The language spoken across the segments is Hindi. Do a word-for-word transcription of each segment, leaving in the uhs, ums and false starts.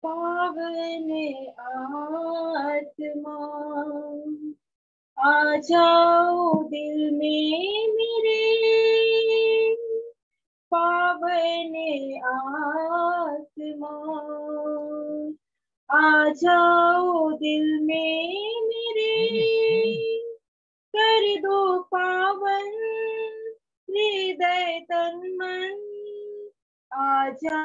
पावन आत्मा आ जाओ दिल में मेरे, पावन आत्मा आ जाओ दिल में मेरे, कर दो पावन हृदय तन मन, आ जा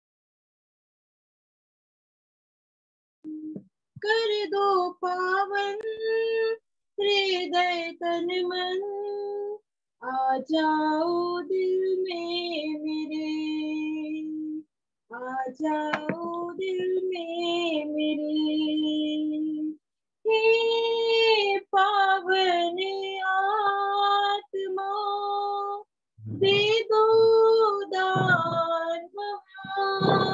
कर दो पावन हृदय तन मन, आ जाओ दिल में मेरे, आ जाओ दिल में मेरे। हे पावन आत्मा दे दो दान महान,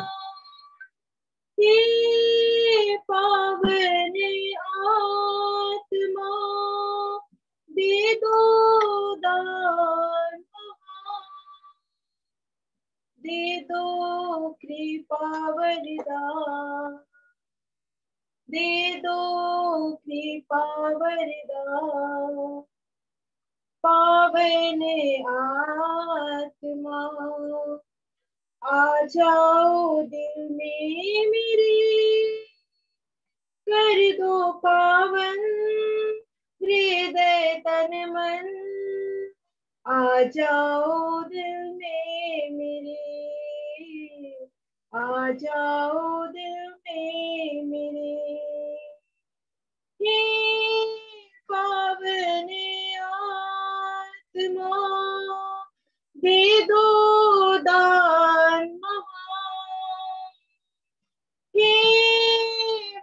हे पावन आत्मा दे दो दान महान, दे दो कृपा वरदान, दे दो कृपा वरदान। पावन आत्मा आ जाओ दिल में मेरे, कर दो पावन हृदय तन मन, आ जाओ दिल में मेरे, आ जाओ दिल में मेरे। हे पावन आत्मा दे दो दान महान, हे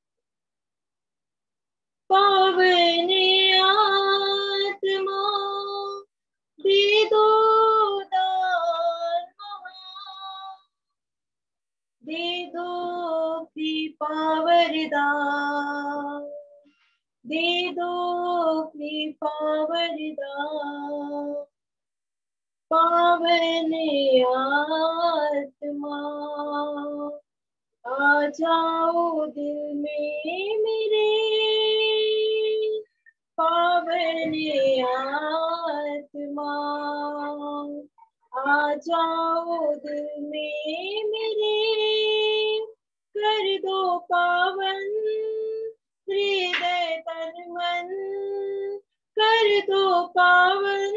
पावन आत्मा दे दो दान महान, दे दो कृपा वरदान, दे दो कृपा वरदान। पावन आत्मा आ जाओ दिल में मेरे, पावन आत्मा आ जाओ दिल में मेरे, कर दो पावन हृदय तन मन, कर दो पावन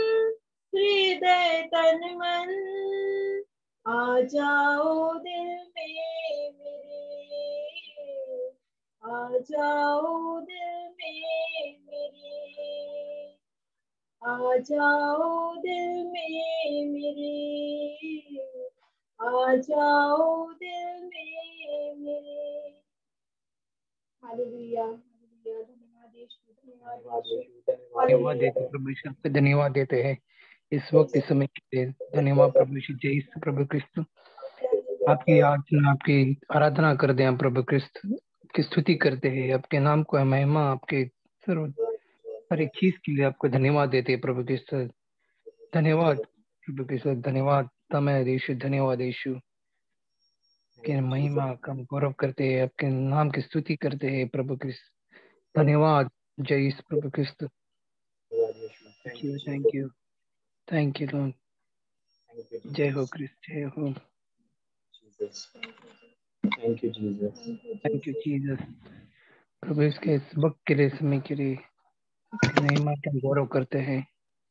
हृदय तन मन, आ जाओ दिल में मेरे, आ जाओ दिल में मेरे, आ जाओ दिल में मेरे, आ जाओ दिल में मेरे। Hallelujah, hallelujah. धन्यवाद यीशु, धन्यवाद यीशु। धन्यवाद देते प्रभु यीशु, आपको धन्यवाद देते हैं इस वक्त इस समय के लिए। धन्यवाद प्रभु यीशु, जय यीशु प्रभु क्रिस्त। आपकी याचना आपकी आराधना करते हैं प्रभु क्रिस्त, की स्तुति करते हैं, आपके नाम को महिमा, आपके सर्व हर एक चीज के लिए आपको धन्यवाद देते हैं प्रभु क्रिस्त। धन्यवाद प्रभु क्रिस्त, धन्यवाद तमें यीशु, धन्यवाद यीशु के महिमा का गौरव करते हैं, आपके नाम की स्तुति करते हैं प्रभु क्रिस्त। धन्यवाद जय यीशु प्रभु Krist. Thank you, thank you, thank you lord. जय हो क्रिस्त, जय हो। Thank you Jesus, thank you Jesus. प्रभु इसके इस वक्त के लिए, समय के लिए महिमा का गौरव करते हैं।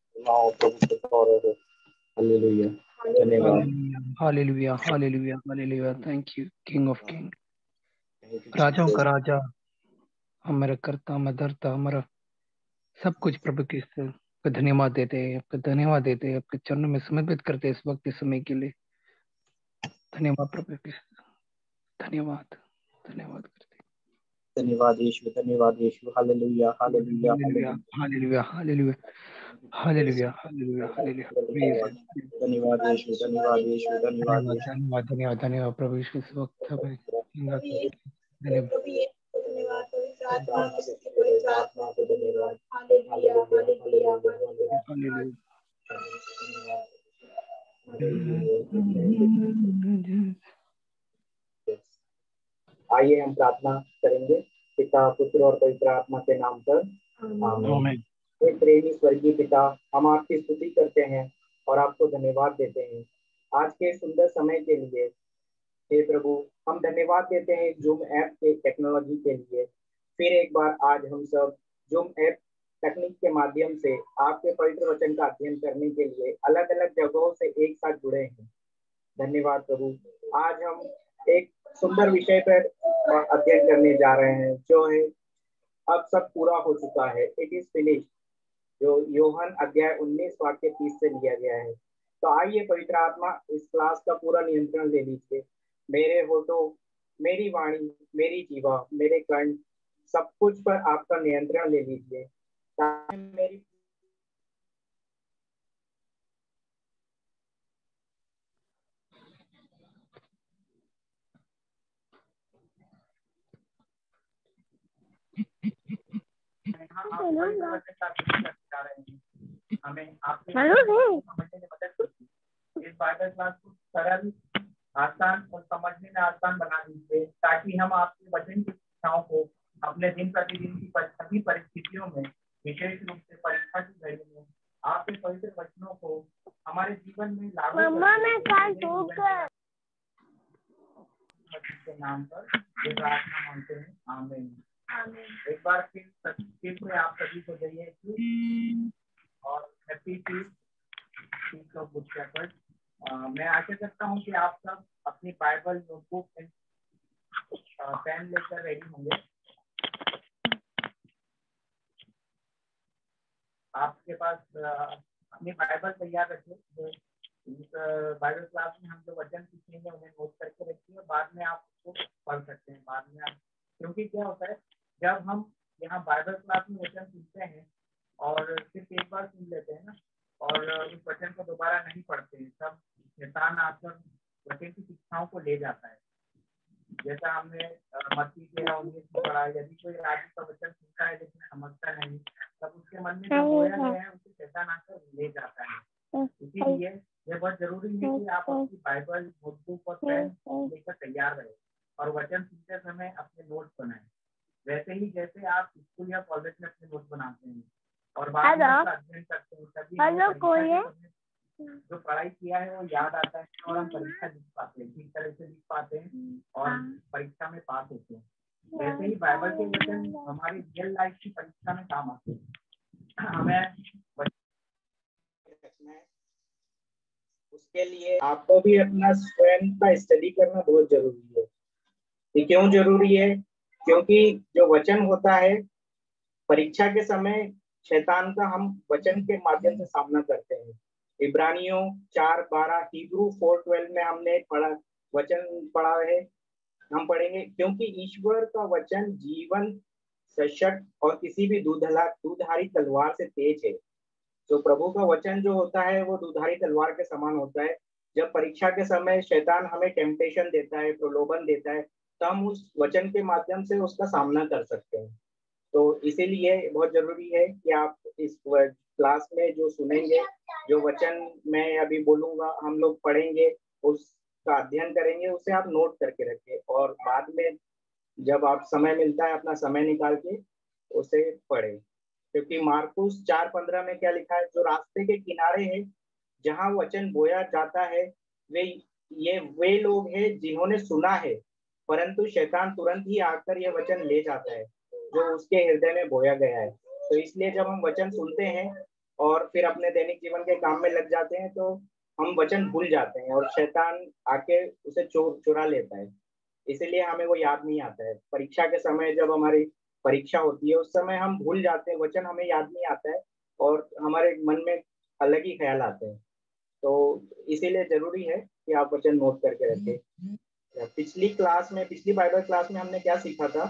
हालेलुया, धन्यवाद, hallelujah, hallelujah, hallelujah. Thank you king of king, राजाओं का राजा, हमारा कर्ता, हमारा धर्ता, हमारा सब कुछ प्रभु के आपका धन्यवाद देते हैं, आपका धन्यवाद देते हैं, आपके चरणों में समर्पित करते हैं इस वक्त इस समय के लिए। धन्यवाद प्रभु के, धन्यवाद, धन्यवाद करते हैं। धन्यवाद यीशु, धन्यवाद Yeshu. Hallelujah, hallelujah, hallelujah, hallelujah, hallelujah, hallelujah, hallelujah, hallelujah. धन्यवाद यीशु, धन्यवाद यीशु, धन्यवाद धन्यवाद, यीशु। धन्यवाद, धन्यवाद, धन्यवाद प्रभु यीशु, इस वक्त हमें धन्यवाद। धन्यवाद पवित्र आत्मा की स्तुति, पवित्र आत्मा को धन्यवाद। Hallelujah, hallelujah, hallelujah. हालेलुया। आइए हम प्रार्थना करेंगे पिता पुत्र और पवित्र आत्मा के नाम पर आमीन। आमीन। हे प्रेमी स्वर्गीय पिता, हम आपकी स्तुति करते हैं और आपको धन्यवाद देते हैं आज के सुंदर समय के लिए। हे प्रभु, हम धन्यवाद देते हैं जूम ऐप के टेक्नोलॉजी के लिए। फिर एक बार आज हम सब जूम ऐप तकनीक के माध्यम से आपके पवित्र वचन का अध्ययन करने के लिए अलग अलग जगहों से एक साथ जुड़े हैं। धन्यवाद प्रभु। आज हम एक सुंदर विषय पर अध्ययन करने जा रहे हैं जो है अब सब पूरा हो चुका है, इट इज फिनिश, जो योहन अध्याय उन्नीस वाक्य तीस से लिया गया है। तो आइए पवित्र आत्मा इस क्लास का पूरा नियंत्रण ले लीजिए। मेरे होठों, मेरी वाणी, मेरी जीवा, मेरे कर्ण, सब कुछ पर आपका नियंत्रण ले लीजिए ताकि मेरी हमें आपके समझने में मदद कीजिए। इस बाइबल क्लास को सरल, आसान और समझने में आसान बना दीजिए ताकि हम आपके वचन की शिक्षाओं को अपने दिन प्रतिदिन की सभी परिस्थितियों में, विशेष रूप से परीक्षा की घड़ी में, आपके पवित्र वचनों को हमारे जीवन में लागू के नाम पर ये प्रार्थना मांगते हैं, आमीन। एक बार फिर फिर में आप सभी को जाइए और happy feast of good shepherd. मैं आशा करता हूँ कि आप सब अपनी बाइबल, नोटबुक, पेन लेकर रेडी होंगे। आपके पास अपनी बाइबल तैयार रखिए। इस बाइबल क्लास में हम जो वचन सीखेंगे उन्हें नोट करके रखिए, बाद में आप उसको पढ़ सकते हैं बाद में आप, क्योंकि क्या होता है जब हम यहाँ बाइबल क्लास में वचन सुनते हैं और सिर्फ एक बार सुन लेते हैं ना और उस वचन को दोबारा नहीं पढ़ते हैं, तब शैतान आकर वचन की शिक्षाओं को ले जाता है। जैसा हमने मत्ती के उन्नीस में पढ़ा, यदि कोई आदमी का वचन सुनता है लेकिन समझता नहीं, तब उसके मन में जो बोया गया है उसे शैतान आकर ले जाता है। इसीलिए यह बहुत जरूरी है कि आप अपनी बाइबल, नोटबुक और पेन लेकर तैयार रहे और वचन सुनते समय अपने नोट्स बनाएं, वैसे ही जैसे आप स्कूल या कॉलेज में अपने नोट्स बनाते हैं और बाद में अध्ययन करते हैं, तभी जो पढ़ाई किया है वो याद आता है और हम परीक्षा लिख पाते हैं, ठीक तरह से लिख पाते हैं और परीक्षा में पास होते हैं। वैसे ही बाइबल के वचन हमारी रियल लाइफ की परीक्षा में काम आते हैं। हमें उसके लिए आपको भी अपना स्वयं का स्टडी करना बहुत जरूरी है। ये क्यों जरूरी है? क्योंकि जो वचन होता है परीक्षा के समय शैतान का हम वचन के माध्यम से सामना करते हैं। इब्रानियों चार बारह, हिब्रू फोर ट्वेल्व में हमने पढ़ा वचन पढ़ा है, हम पढ़ेंगे, क्योंकि ईश्वर का वचन जीवन, सशक्त और किसी भी दूधला दूधारी तलवार से तेज है। तो प्रभु का वचन जो होता है वो दूधारी तलवार के समान होता है। जब परीक्षा के समय शैतान हमें टेम्पटेशन देता है, प्रलोभन देता है, तो हम उस वचन के माध्यम से उसका सामना कर सकते हैं। तो इसीलिए बहुत जरूरी है कि आप इस क्लास में जो सुनेंगे, जो वचन मैं अभी बोलूंगा, हम लोग पढ़ेंगे, उसका अध्ययन करेंगे, उसे आप नोट करके रखें और बाद में जब आप समय मिलता है अपना समय निकाल के उसे पढ़ें। क्योंकि मार्कुस चार पंद्रह में क्या लिखा है, जो रास्ते के किनारे है जहाँ वचन बोया जाता है वे ये वे लोग हैं जिन्होंने सुना है, परंतु शैतान तुरंत ही आकर यह वचन ले जाता है जो उसके हृदय में बोया गया है। तो इसलिए जब हम वचन सुनते हैं और फिर अपने दैनिक जीवन के काम में लग जाते हैं तो हम वचन भूल जाते हैं और शैतान आके उसे चोर चुरा लेता है। इसीलिए हमें वो याद नहीं आता है। परीक्षा के समय जब हमारी परीक्षा होती है उस समय हम भूल जाते हैं, वचन हमें याद नहीं आता है और हमारे मन में अलग ही ख्याल आते हैं। तो इसीलिए जरूरी है कि आप वचन नोट करके रखें। पिछली क्लास में, पिछली बाइबल क्लास में हमने क्या सीखा था?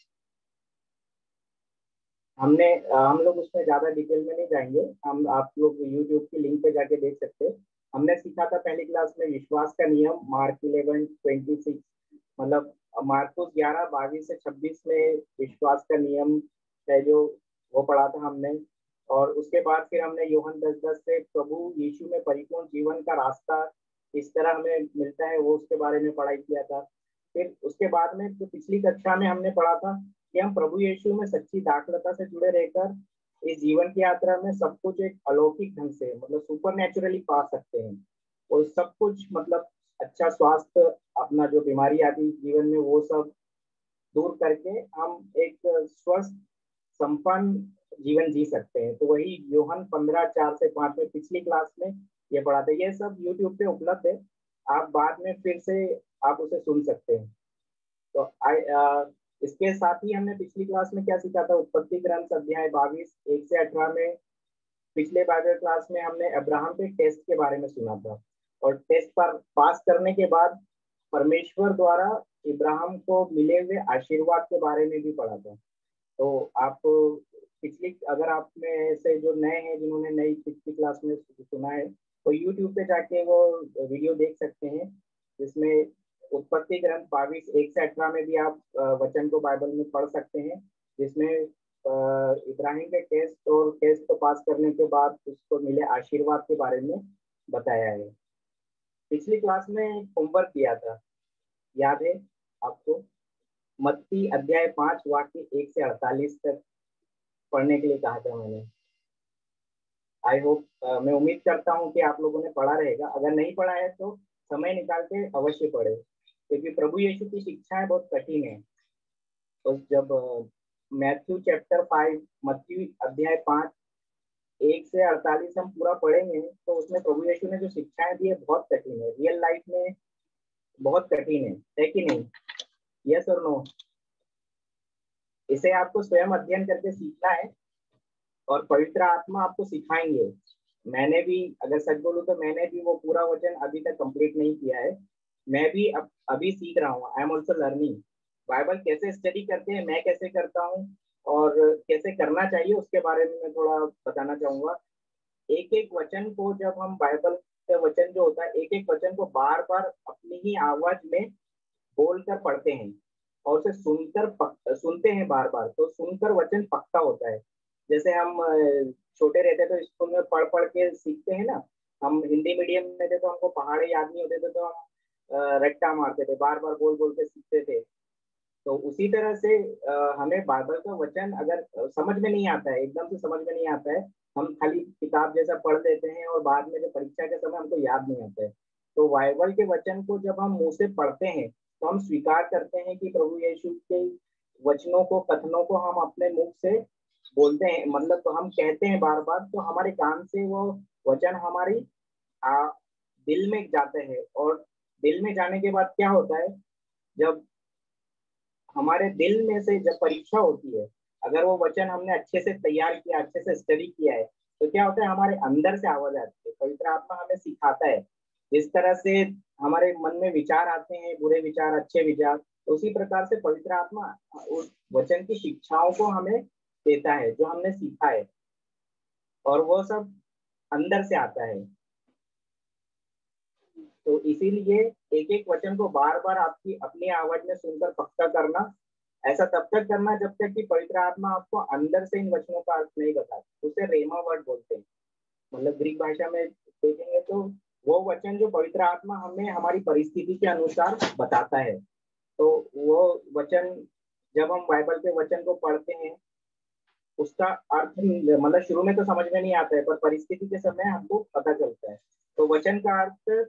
हमने हम लोग उसमें ज्यादा डिटेल में नहीं जाएंगे, हम आप लोग यूट्यूब की लिंक पे जाके देख सकते हैं। हमने सीखा था पहली क्लास में विश्वास का नियम, मार्क इलेवन ट्वेंटी सिक्स, मतलब मार्कुस ग्यारह बाईस से छब्बीस में विश्वास का नियम है जो वो पढ़ा था हमने। और उसके बाद फिर हमने यूहन्ना दस दस से प्रभु यीशु में परिपूर्ण जीवन का रास्ता इस तरह हमें मिलता है वो उसके बारे में पढ़ाई किया था। फिर उसके बाद में जो पिछली कक्षा में हमने पढ़ा था कि हम प्रभु यीशु में सच्ची दाखलता से जुड़े रहकर इस जीवन की यात्रा में सब कुछ एक अलौकिक ढंग से मतलब सुपर नेचुरली पा सकते हैं, और सब कुछ मतलब अच्छा स्वास्थ्य, अपना जो बीमारी आती जीवन में वो सब दूर करके हम एक स्वस्थ संपन्न जीवन जी सकते हैं। तो वही योहन पंद्रह चार से पांच में पिछली क्लास में ये पढ़ा था। ये सब यूट्यूब पे उपलब्ध है, आप बाद में फिर से आप उसे सुन सकते हैं। तो आई आ, इसके साथ ही हमने पिछली क्लास में क्या सीखा था, उत्पत्ति ग्रंथ अध्याय बाईस एक से अठारह में पिछले बाइबल क्लास में हमने अब्राहम के टेस्ट के बारे में सुना था, और टेस्ट पर पास करने के बाद परमेश्वर द्वारा इब्राहिम को मिले हुए आशीर्वाद के बारे में भी पढ़ा था। तो आप पिछली, अगर आप में से जो नए हैं जिन्होंने नई पिछली क्लास में सुना है, तो यूट्यूब पे जाके वो वीडियो देख सकते हैं, जिसमें उत्पत्ति ग्रंथ बाईस एक से अठारह में भी आप वचन को बाइबल में पढ़ सकते हैं, जिसमें इब्राहिम के टेस्ट और टेस्ट को पास करने के बाद उसको मिले आशीर्वाद के बारे में बताया है। पिछली क्लास में होमवर्क किया था, याद है आपको? मत्ती अध्याय पांच वाक्य एक से अड़तालीस तक पढ़ने के लिए कहा था मैंने। आई होप, मैं उम्मीद करता हूँ कि आप लोगों ने पढ़ा रहेगा। अगर नहीं पढ़ा है तो समय निकाल के अवश्य पढ़े, क्योंकि प्रभु यीशु की शिक्षाएं बहुत कठिन है। तो जब मैथ्यू चैप्टर फाइव, मत्ती अध्याय पांच एक से अड़तालीस हम पूरा पढ़ेंगे, तो उसमें प्रभु यीशु ने जो शिक्षाएं दी है बहुत कठिन है, रियल लाइफ में बहुत कठिन है, है कि नहीं? यस और नो? इसे आपको स्वयं अध्ययन करके सीखना है, और पवित्र आत्मा आपको सिखाएंगे। मैंने भी, अगर सच बोलूं तो मैंने भी वो पूरा वचन अभी तक कंप्लीट नहीं किया है। मैं भी अब अभी सीख रहा हूँ। I am also learning. Bible कैसे स्टडी करते हैं, मैं कैसे करता हूँ और कैसे करना चाहिए, उसके बारे में मैं थोड़ा बताना चाहूंगा। एक एक वचन को, जब हम बाइबल का वचन जो होता है, एक एक वचन को बार बार अपनी ही आवाज में बोलकर पढ़ते हैं, और उसे सुनकर पक, सुनते हैं बार बार, तो सुनकर वचन पक्का होता है। जैसे हम छोटे रहते तो स्कूल में पढ़ पढ़ के सीखते हैं ना। हम हिंदी मीडियम में थे तो हमको पहाड़े याद नहीं होते थे, तो हम रट्टा मारते थे, बार बार बोल बोल के सीखते थे। तो उसी तरह से हमें बाइबल का वचन अगर समझ में नहीं आता है, एकदम से समझ में नहीं आता है, हम खाली किताब जैसा पढ़ लेते हैं और बाद में जब परीक्षा के समय हमको याद नहीं आता है। तो बाइबल के वचन को जब हम मुंह से पढ़ते हैं तो हम स्वीकार करते हैं कि प्रभु यीशु के वचनों को, कथनों को हम अपने मुख से बोलते हैं, मतलब तो हम कहते हैं बार बार, तो हमारे कान से वो वचन हमारी आ, दिल में जाते हैं। और दिल में जाने के बाद क्या होता है, जब हमारे दिल में से जब परीक्षा होती है, अगर वो वचन हमने अच्छे से तैयार किया, अच्छे से स्टडी किया है, तो क्या होता है, हमारे अंदर से आवाज आती है। पवित्र आत्मा हमें सिखाता है, जिस तरह से हमारे मन में विचार आते हैं, बुरे विचार, अच्छे विचार, तो उसी प्रकार से पवित्र आत्मा उस वचन की शिक्षाओं को हमें देता है जो हमने सीखा है, और वो सब अंदर से आता है। तो इसीलिए एक एक वचन को बार बार आपकी अपनी आवाज में सुनकर पक्का करना, ऐसा तब तक करना जब तक कि पवित्र आत्मा आपको अंदर से इन वचनों का अर्थ नहीं बताता। उसे रेमा वर्ड बोलते हैं, मतलब ग्रीक भाषा में देखेंगे तो वो वचन जो पवित्र आत्मा हमें हमारी परिस्थिति के अनुसार बताता है। तो वो वचन, जब हम बाइबल के वचन को पढ़ते हैं, उसका अर्थ मतलब शुरू में तो समझ में नहीं आता है, पर परिस्थिति के समय हमको पता चलता है। तो वचन का अर्थ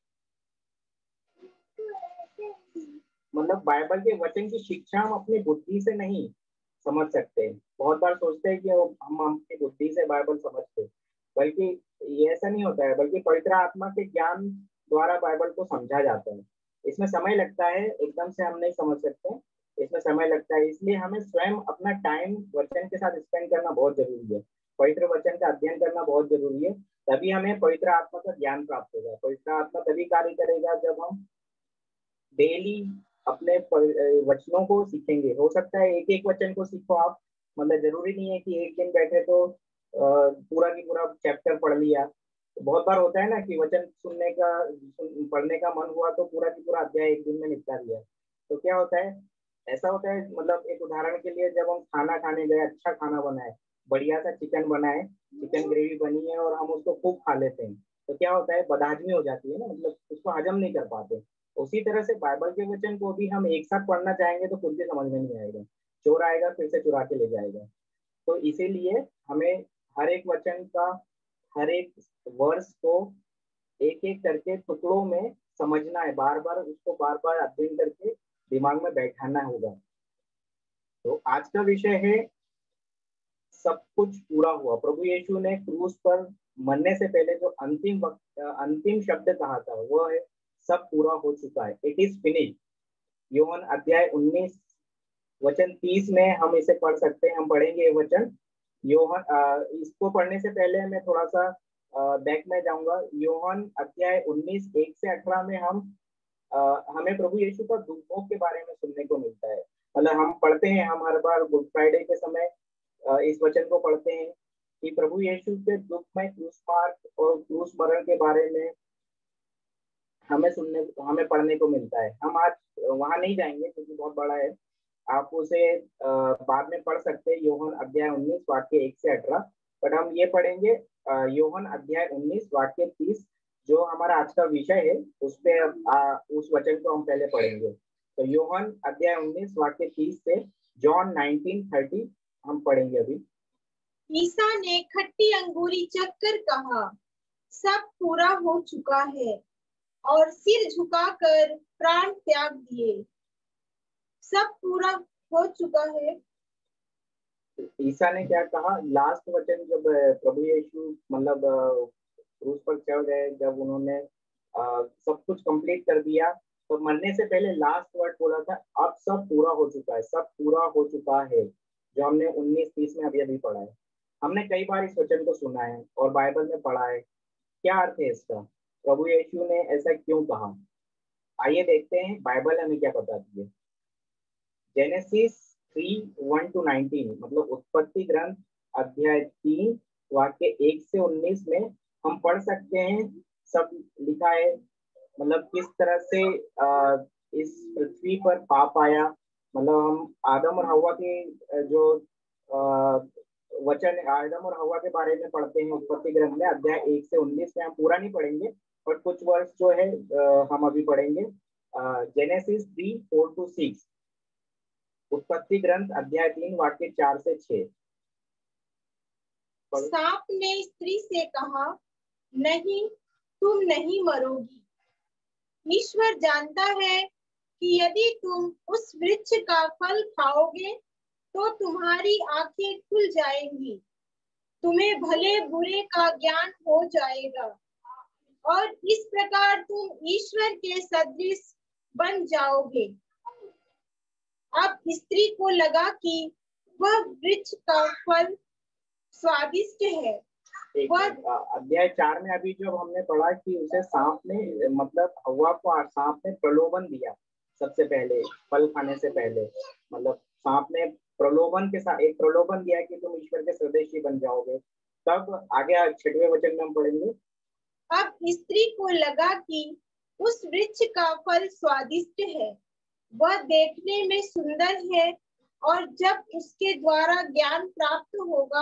मतलब बाइबल के वचन की शिक्षा हम अपनी बुद्धि से नहीं समझ सकते। बहुत बार सोचते हैं कि हम अपनी बुद्धि से बाइबल समझते, बल्कि ये ऐसा नहीं होता है, बल्कि पवित्र आत्मा के ज्ञान द्वारा बाइबल को समझा जाता है। इसमें समय लगता है, एकदम से हम नहीं समझ सकते, इसमें समय लगता है। इसलिए हमें स्वयं अपना टाइम वचन के साथ स्पेंड करना बहुत जरूरी है, पवित्र वचन का अध्ययन करना बहुत जरूरी है, तभी हमें पवित्र आत्मा का ज्ञान प्राप्त होगा। पवित्र आत्मा तभी कार्य करेगा जब हम डेली अपने वचनों को सीखेंगे। हो सकता है एक एक वचन को सीखो आप, मतलब जरूरी नहीं है कि एक दिन बैठे तो पूरा की पूरा चैप्टर पढ़ लिया। तो बहुत बार होता है ना कि वचन सुनने का, पढ़ने का मन हुआ तो पूरा की पूरा अध्याय एक दिन में निपटा दिया। तो क्या होता है, ऐसा होता है, मतलब एक उदाहरण के लिए, जब हम खाना खाने गए, अच्छा खाना बनाए, बढ़िया सा चिकन बनाए, चिकन ग्रेवी बनी है और हम उसको खूब खा लेते हैं, तो क्या होता है, बदहजमी हो जाती है ना, मतलब उसको हजम नहीं कर पाते। उसी तरह से बाइबल के वचन को भी हम एक साथ पढ़ना चाहेंगे तो कुछ भी समझ में नहीं आएगा, चोर आएगा फिर से चुरा के ले जाएगा। तो इसीलिए हमें हर एक वचन का, हर एक वर्स को एक एक करके टुकड़ों में समझना है, बार बार उसको बार बार अध्ययन करके दिमाग में बैठाना होगा। तो आज का विषय है सब कुछ पूरा हुआ। प्रभु यीशु ने क्रूस पर मरने से पहले जो अंतिम वक्त अंतिम शब्द कहा था वो है सब पूरा हो चुका है, इट इज फिनिश। यूहन्ना अध्याय उन्नीस वचन तीस में हम इसे पढ़ सकते हैं, हम पढ़ेंगे ये वचन। यूहन्ना, इसको पढ़ने से पहले मैं थोड़ा सा बैक में जाऊंगा। यूहन्ना अध्याय उन्नीस एक से अठारह में हम आ, हमें प्रभु यीशु का दुखों के बारे में सुनने को मिलता है। मतलब हम पढ़ते हैं, हम हर बार गुड फ्राइडे के समय आ, इस वचन को पढ़ते हैं कि प्रभु यीशु के दुख में क्रूस मार्ग और क्रूस मरण के बारे में हमें सुनने हमें पढ़ने को मिलता है। हम आज वहां नहीं जाएंगे क्योंकि बहुत बड़ा है, आप उसे बाद में पढ़ सकते हैं, यूहन्ना अध्याय उन्नीस वाक्य एक से अठारह। बट हम ये पढ़ेंगे यूहन्ना अध्याय उन्नीस वाक्य तीस, जो हमारा आज का विषय है, उस पे उस वचन को हम पहले पढ़ेंगे। तो यूहन्ना अध्याय उन्नीस वाक्य तीस से जॉन नाइनटीन थर्टी हम पढ़ेंगे अभी। ईसा ने खट्टी अंगूरी चखकर कहा, सब पूरा हो चुका है, और सिर झुकाकर प्राण त्याग दिए। सब पूरा हो चुका है। ईसा ने क्या कहा? लास्ट वचन जब प्रभु यीशु मतलब क्रूस पर चढ़ गए, जब उन्होंने आ, सब कुछ कंप्लीट कर दिया, तो मरने से पहले लास्ट वर्ड बोला था, अब सब पूरा हो चुका है, सब पूरा हो चुका है, जो हमने उन्नीस तीस में अभी अभी पढ़ा है। हमने कई बार इस वचन को सुना है और बाइबल में पढ़ा है। क्या अर्थ है इसका? प्रभु यीशु ने ऐसा क्यों कहा? आइए देखते हैं बाइबल हमें क्या बताती है। Genesis three one two nineteen, मतलब उत्पत्ति ग्रंथ अध्याय तीन वाक्य एक से उन्नीस में हम पढ़ सकते हैं, सब लिखा है, मतलब किस तरह से आ, इस पृथ्वी पर पाप आया। मतलब हम आदम और हवा के जो आ, वचन आदम और हवा के बारे में पढ़ते हैं उत्पत्ति ग्रंथ में अध्याय एक से उन्नीस में। हम पूरा नहीं पढ़ेंगे और कुछ वर्ष जो है आ, हम अभी पढ़ेंगे। Genesis three four two six, उत्पत्ति ग्रंथ अध्याय तीन वाक्य चार से छह। सांप ने स्त्री से कहा, नहीं, तुम नहीं मरोगी। ईश्वर जानता है कि यदि तुम उस वृक्ष का फल खाओगे तो तुम्हारी आंखें खुल जाएंगी, तुम्हें भले बुरे का ज्ञान हो जाएगा, और इस प्रकार तुम ईश्वर के सदृश बन जाओगे। अब स्त्री को लगा कि वह वृक्ष का फल स्वादिष्ट है। अध्याय चार में अभी जो हमने पढ़ा कि उसे सांप ने, मतलब हवा को सांप ने प्रलोभन दिया सबसे पहले, फल खाने से पहले। मतलब सांप ने प्रलोभन के साथ एक प्रलोभन दिया कि तुम ईश्वर के स्वदेशी बन जाओगे। तब आगे छठवें वचन में हम पढ़ेंगे। अब स्त्री को लगा कि उस वृक्ष का फल स्वादिष्ट है, वह देखने में सुंदर है, और जब उसके द्वारा ज्ञान प्राप्त होगा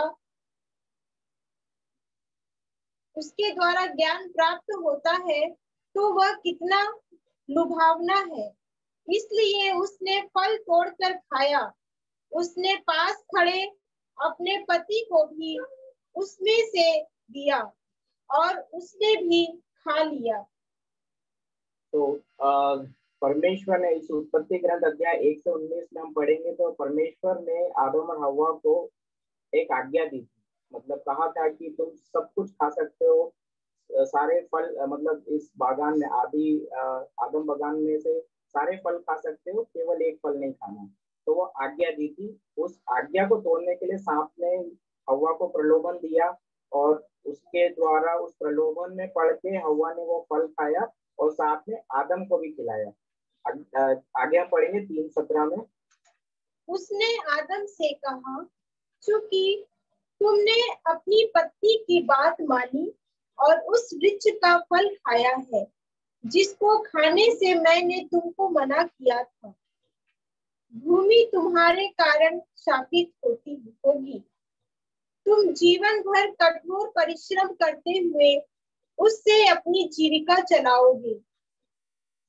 उसके द्वारा ज्ञान प्राप्त होता है तो वह कितना लुभावना है। इसलिए उसने फल तोड़कर खाया। उसने पास खड़े अपने पति को भी उसमें से दिया और उसने भी खा लिया। तो आ, परमेश्वर ने इस उत्पत्ति ग्रंथ अध्याय एक से उन्नीस में हम पढ़ेंगे तो परमेश्वर ने आदम और हवा को एक आज्ञा दी थी। मतलब कहा था कि तुम सब कुछ खा सकते हो, सारे फल, मतलब इस बागान में आदि आदम बागान में से सारे फल खा सकते हो, केवल एक फल नहीं खाना। तो वो आज्ञा दी थी। उस आज्ञा को तोड़ने के लिए सांप ने हवा को प्रलोभन दिया और उसके द्वारा उस प्रलोभन में पड़ के हवा ने वो फल खाया और साथ में आदम को भी खिलाया। आगे हम पढ़ेंगे तीन सत्रह में। उसने आदम से कहा, चूंकि तुमने अपनी पत्नी की बात मानी और उस वृक्ष का फल खाया है जिसको खाने से मैंने तुमको मना किया था, भूमि तुम्हारे कारण शापित होती होगी। तुम जीवन भर कठोर परिश्रम करते हुए उससे अपनी जीविका चलाओगे।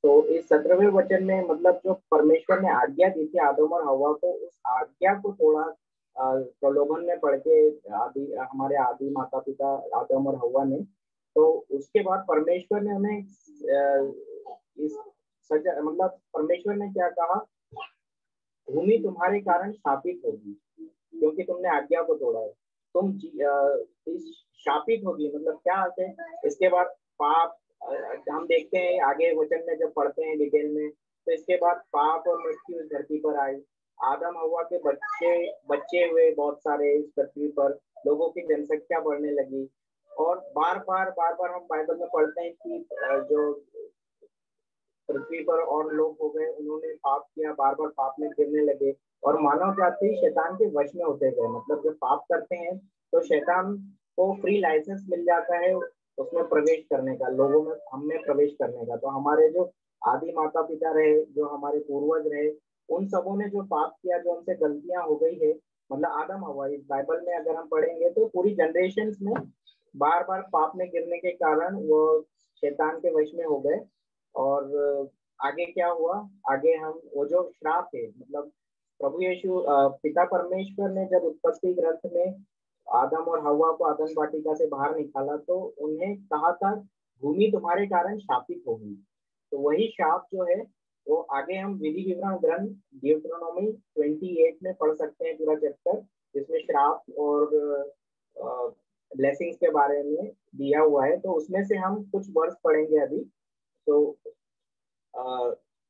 तो इस सत्रहवें वचन में मतलब जो परमेश्वर ने आज्ञा दी थी आदम और हवा को, उस आज्ञा को थोड़ा प्रलोभन में पड़ के आदि हमारे आदि माता पिता आदम और हवा ने, तो उसके बाद परमेश्वर ने हमें इस सजा मतलब परमेश्वर ने क्या कहा, भूमि तुम्हारे कारण शापित होगी क्योंकि तुमने आज्ञा को तोड़ा है, तुम इस शापित होगी मतलब क्या आते हैं। इसके बाद पाप हम देखते हैं आगे वचन में जब पढ़ते हैं डिटेल में, तो इसके बाद पाप और मृत्यु इस धरती पर आई, आदम हवा के बच्चे बच्चे हुए बहुत सारे इस पृथ्वी पर, लोगों की जनसंख्या बढ़ने लगी, और बार बार बार बार हम बाइबल में पढ़ते हैं कि जो पृथ्वी पर और लोग हो गए, उन्होंने पाप किया, बार बार पाप में गिरने लगे और मानव जाति शैतान के वश में होते गए। मतलब जब पाप करते हैं तो शैतान को फ्री लाइसेंस मिल जाता है उसमें प्रवेश करने का, लोगों में हम में प्रवेश करने का। तो हमारे जो आदि माता पिता रहे, जो हमारे पूर्वज रहे, उन सबों ने जो पाप किया, जो उनसे गलतियां हो गई है, मतलब आदम हवा, इस बाइबल में अगर हम पढ़ेंगे तो पूरी जनरेशन में बार बार पाप में गिरने के कारण वो शैतान के वश में हो गए। और आगे क्या हुआ, आगे हम वो जो श्राप है, मतलब प्रभु यीशु पिता परमेश्वर ने जब उत्पत्ति ग्रंथ में आदम और हवा को आदम वाटिका से बाहर निकाला तो उन्हें कहा था भूमि तुम्हारे कारण शापित होगी। तो वही शाप जो है वो आगे हम विधि विवरण ग्रंथ ड्यूटरोनॉमी अट्ठाईस में पढ़ सकते हैं, पूरा चैप्टर जिसमें श्राप और ब्लेसिंग्स के बारे में दिया हुआ है। तो उसमें से हम कुछ वर्ष पढ़ेंगे अभी। तो आ,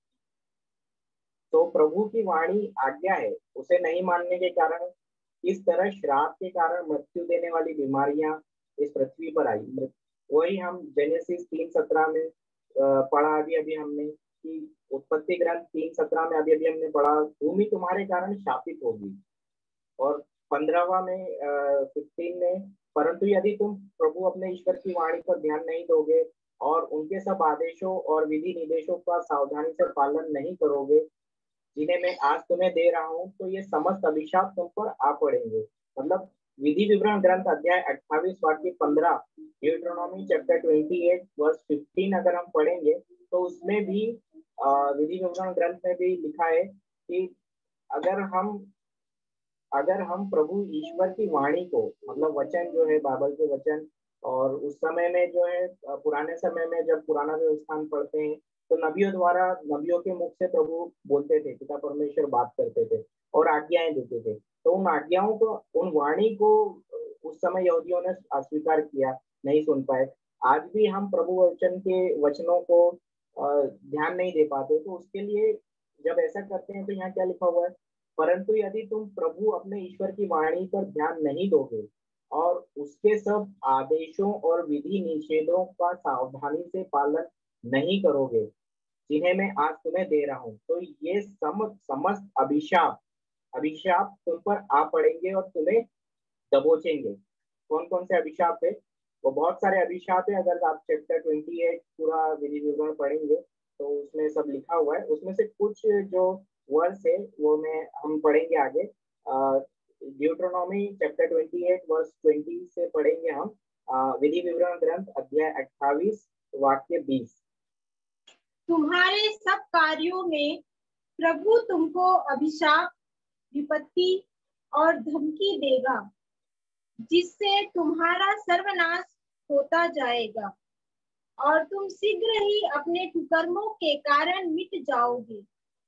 तो प्रभु की वाणी आज्ञा है, उसे नहीं मानने के कारण इस तरह श्राप के कारण मृत्यु देने वाली बीमारियां इस पृथ्वी पर आई। वही हम जेनेसिस तीन सत्रह में पढ़ा अभी अभी हमने कि उत्पत्ति ग्रंथ तीन सत्रह में अभी अभी हमने पढ़ा भूमि तुम्हारे कारण शापित होगी। और पंद्रहवा में फिफ्टीन में परंतु यदि तुम प्रभु अपने ईश्वर की वाणी पर ध्यान नहीं दोगे और उनके सब आदेशों और विधि निर्देशों का सावधानी से पालन नहीं करोगे जिन्हें मैं आज तुम्हें दे रहा हूँ, तो ये समस्त अभिशाप तुम पर आ पड़ेंगे। मतलब विधि विवरण ग्रंथ अध्याय अट्ठाईस वाक्य पंद्रह, ड्यूटरोनॉमी चैप्टर अट्ठाईस वर्स पंद्रह अगर हम पढ़ेंगे तो उसमें भी विधि विवरण ग्रंथ में भी लिखा है कि अगर हम अगर हम प्रभु ईश्वर की वाणी को, मतलब वचन जो है बाइबल के वचन, और उस समय में जो है पुराने समय में जब पुराना व्यवस्थान पढ़ते हैं तो नबियों द्वारा, नबियों के मुख से प्रभु बोलते थे, पिता परमेश्वर बात करते थे और आज्ञाएं देते थे। तो उन आज्ञाओं को, उन वाणी को उस समय यहूदियों ने अस्वीकार किया, नहीं सुन पाए। आज भी हम प्रभु वचन के वचनों को ध्यान नहीं दे पाते। तो उसके लिए जब ऐसा करते हैं तो यहाँ क्या लिखा हुआ है, परंतु यदि तुम प्रभु अपने ईश्वर की वाणी पर ध्यान नहीं दोगे और उसके सब आदेशों और विधि निषेधों का सावधानी से पालन नहीं करोगे जिन्हें मैं आज तुम्हें दे रहा हूँ, तो ये सम, समस्त अभिशाप अभिशाप तुम पर आ पड़ेंगे और तुम्हें दबोचेंगे। कौन कौन से अभिशाप है? वो बहुत सारे अभिशाप है। अगर आप चैप्टर अट्ठाईस पूरा विधि विवरण पढ़ेंगे तो उसमें सब लिखा हुआ है। उसमें से कुछ जो वर्स है वो मैं हम पढ़ेंगे आगे। ड्यूटरोनॉमी चैप्टर अट्ठाईस वर्स बीस से पढ़ेंगे हम। विधि विवरण ग्रंथ अध्याय अट्ठाईस वाक्य बीस। तुम्हारे सब कार्यों में प्रभु तुमको अभिशाप, विपत्ति और धमकी देगा जिससे तुम्हारा सर्वनाश होता जाएगा और तुम शीघ्र ही अपने कुकर्मों के कारण मिट जाओगे।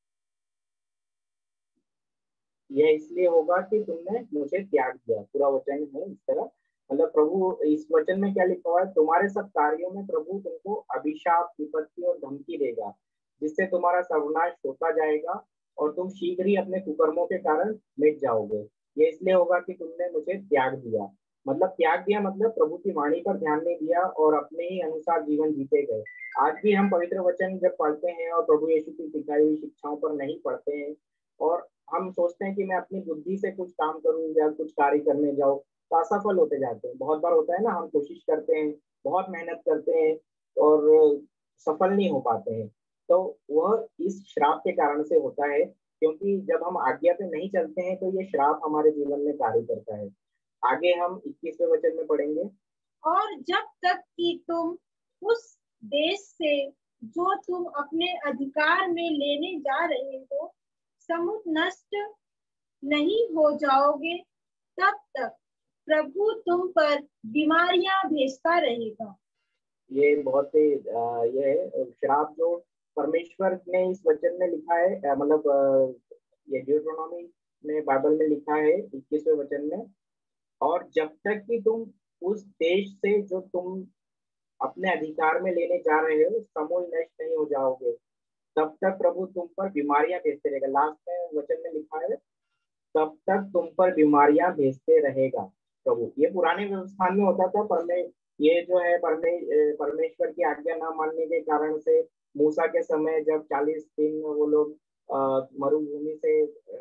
यह इसलिए होगा कि तुमने मुझे त्याग दिया। पूरा वचन है इस तरह, मतलब प्रभु इस वचन में क्या लिखा हुआ है, तुम्हारे सब कार्यों में प्रभु तुमको अभिशाप, विपत्ति और धमकी देगा जिससे तुम्हारा सर्वनाश होता जाएगा और तुम शीघ्र ही अपने कुकर्मों के कारण मिट जाओगे। ये इसलिए होगा कि तुमने मुझे त्याग दिया। मतलब त्याग दिया मतलब प्रभु की वाणी पर ध्यान नहीं दिया और अपने ही अनुसार जीवन जीते गए। आज भी हम पवित्र वचन जब पढ़ते हैं और प्रभु यीशु की सिखाई हुई शिक्षाओं पर नहीं पढ़ते हैं और हम सोचते हैं कि मैं अपनी बुद्धि से कुछ काम करूं या कुछ कार्य करने जाऊं, तो असफल होते जाते हैं। बहुत बार होता है ना, हम कोशिश करते हैं, बहुत मेहनत करते हैं और सफल नहीं हो पाते हैं। तो वह इस श्राप के कारण से होता है, क्योंकि जब हम आज्ञा पे नहीं चलते हैं तो ये श्राप हमारे जीवन में कार्य करता है। आगे हम इक्कीसवें वचन में पढ़ेंगे। और जब तक कि तुम उस देश से जो तुम अपने अधिकार में लेने जा रहे हो समुद्र नष्ट नहीं हो जाओगे, तब तक प्रभु तुम पर बीमारियां भेजता रहेगा। ये बहुत ही ये श्राप जो परमेश्वर ने इस वचन में लिखा है, मतलब ये ड्यूटरोनॉमी में बाइबल में लिखा है इक्कीसवें वचन में, और जब तक कि तुम उस देश से जो तुम अपने अधिकार में लेने जा रहे हो समूल नष्ट नहीं हो जाओगे, तब तक प्रभु तुम पर बीमारियां भेजते रहेगा। लास्ट में वचन में लिखा है तब तक तुम पर बीमारियां भेजते रहेगा प्रभु। ये पुराने व्यवस्था में होता था, पर मैं ये जो है परमे परमेश्वर की आज्ञा न मानने के कारण से मूसा के समय जब चालीस दिन वो लोग मरुभूमि से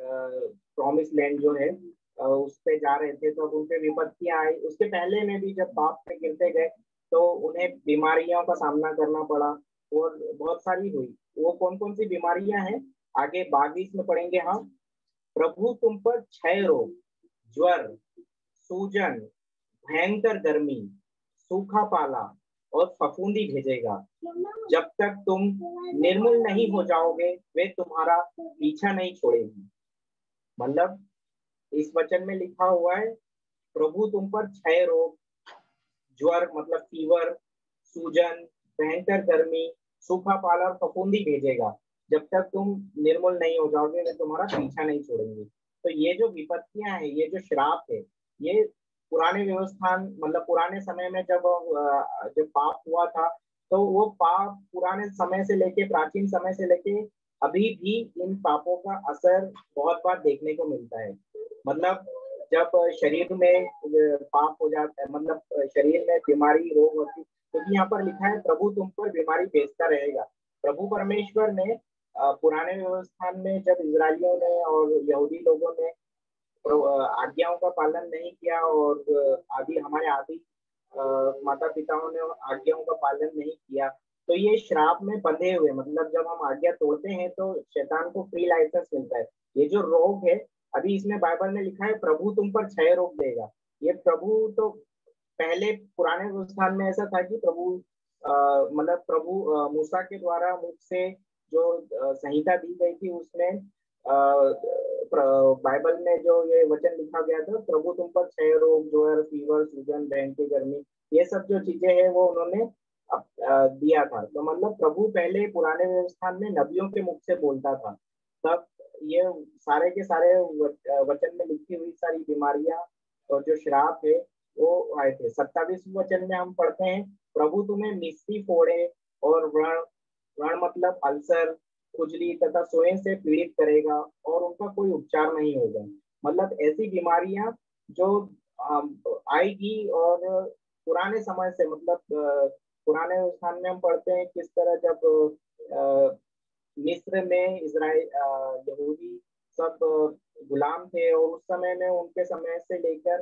प्रॉमिस लैंड जो है उस पे जा रहे थे, तो अब उनपे विपत्तियां आई। उसके पहले में भी जब पाप में गिरते गए तो उन्हें बीमारियों का सामना करना पड़ा और बहुत सारी हुई। वो कौन कौन सी बीमारियां हैं आगे बाईस में पढ़ेंगे हम। प्रभु तुम पर क्षय रोग, ज्वर, सूजन, भयंकर गर्मी, सूखा पाला और फफूंदी भेजेगा। जब तक तुम निर्मूल नहीं हो जाओगे वे तुम्हारा पीछा नहीं छोड़ेगी। मतलब इस वचन में लिखा हुआ है प्रभु तुम पर क्षय रोग, ज्वर मतलब फीवर, सूजन, भयंकर गर्मी, सूखा पाला और फफूंदी भेजेगा। जब तक तुम निर्मूल नहीं हो जाओगे वे तुम्हारा पीछा नहीं छोड़ेंगे। तो ये जो विपत्तियां हैं, ये जो श्राप है, ये पुराने व्यवस्थान मतलब पुराने समय में जब जब पाप हुआ था तो वो पाप पुराने समय से लेके प्राचीन समय से लेके अभी भी इन पापों का असर बहुत बार देखने को मिलता है। मतलब जब शरीर में पाप हो जाता है, मतलब शरीर में बीमारी रोग होती, क्योंकि तो यहाँ पर लिखा है प्रभु तुम पर बीमारी भेजता रहेगा। प्रभु परमेश्वर ने पुराने व्यवस्थान में जब इजरायलियों ने और यहूदी लोगों ने आज्ञाओं का पालन नहीं किया और आदि हमारे आदि माता पिताओं ने आज्ञाओं का पालन नहीं किया, तो ये श्राप में बंधे हुए, मतलब जब हम आज्ञा तोड़ते हैं तो शैतान को फ्री लाइसेंस मिलता है। ये जो रोग है अभी इसमें बाइबल में लिखा है प्रभु तुम पर क्षय रोग देगा। ये प्रभु तो पहले पुराने व्यवस्थान में ऐसा था कि प्रभु मतलब प्रभु मूसा के द्वारा मुख से जो संहिता दी गई थी उसमें बाइबल में जो ये वचन लिखा गया था प्रभु तुम पर क्षय रोग, ज्वर, फीवर, सूजन, भयंकर गर्मी, ये सब जो चीजें हैं वो उन्होंने दिया था। तो मतलब प्रभु पहले पुराने व्यवस्थान में नबियों के मुख से बोलता था, तब ये सारे के सारे वचन में लिखी हुई सारी बीमारियां और जो श्राप है वो आए थे। सत्तावीसवें वचन में हम पढ़ते हैं प्रभु तुम्हें मिस्री फोड़े और व्रण, व्रण मतलब अल्सर, खुजली तथा सोए से पीड़ित करेगा और उनका कोई उपचार नहीं होगा। मतलब ऐसी बीमारियां जो आएगी और पुराने समय से, मतलब पुराने स्थान में हम पढ़ते हैं किस तरह जब मिस्र में इजराइल यहूदी सब गुलाम थे और उस समय में उनके समय से लेकर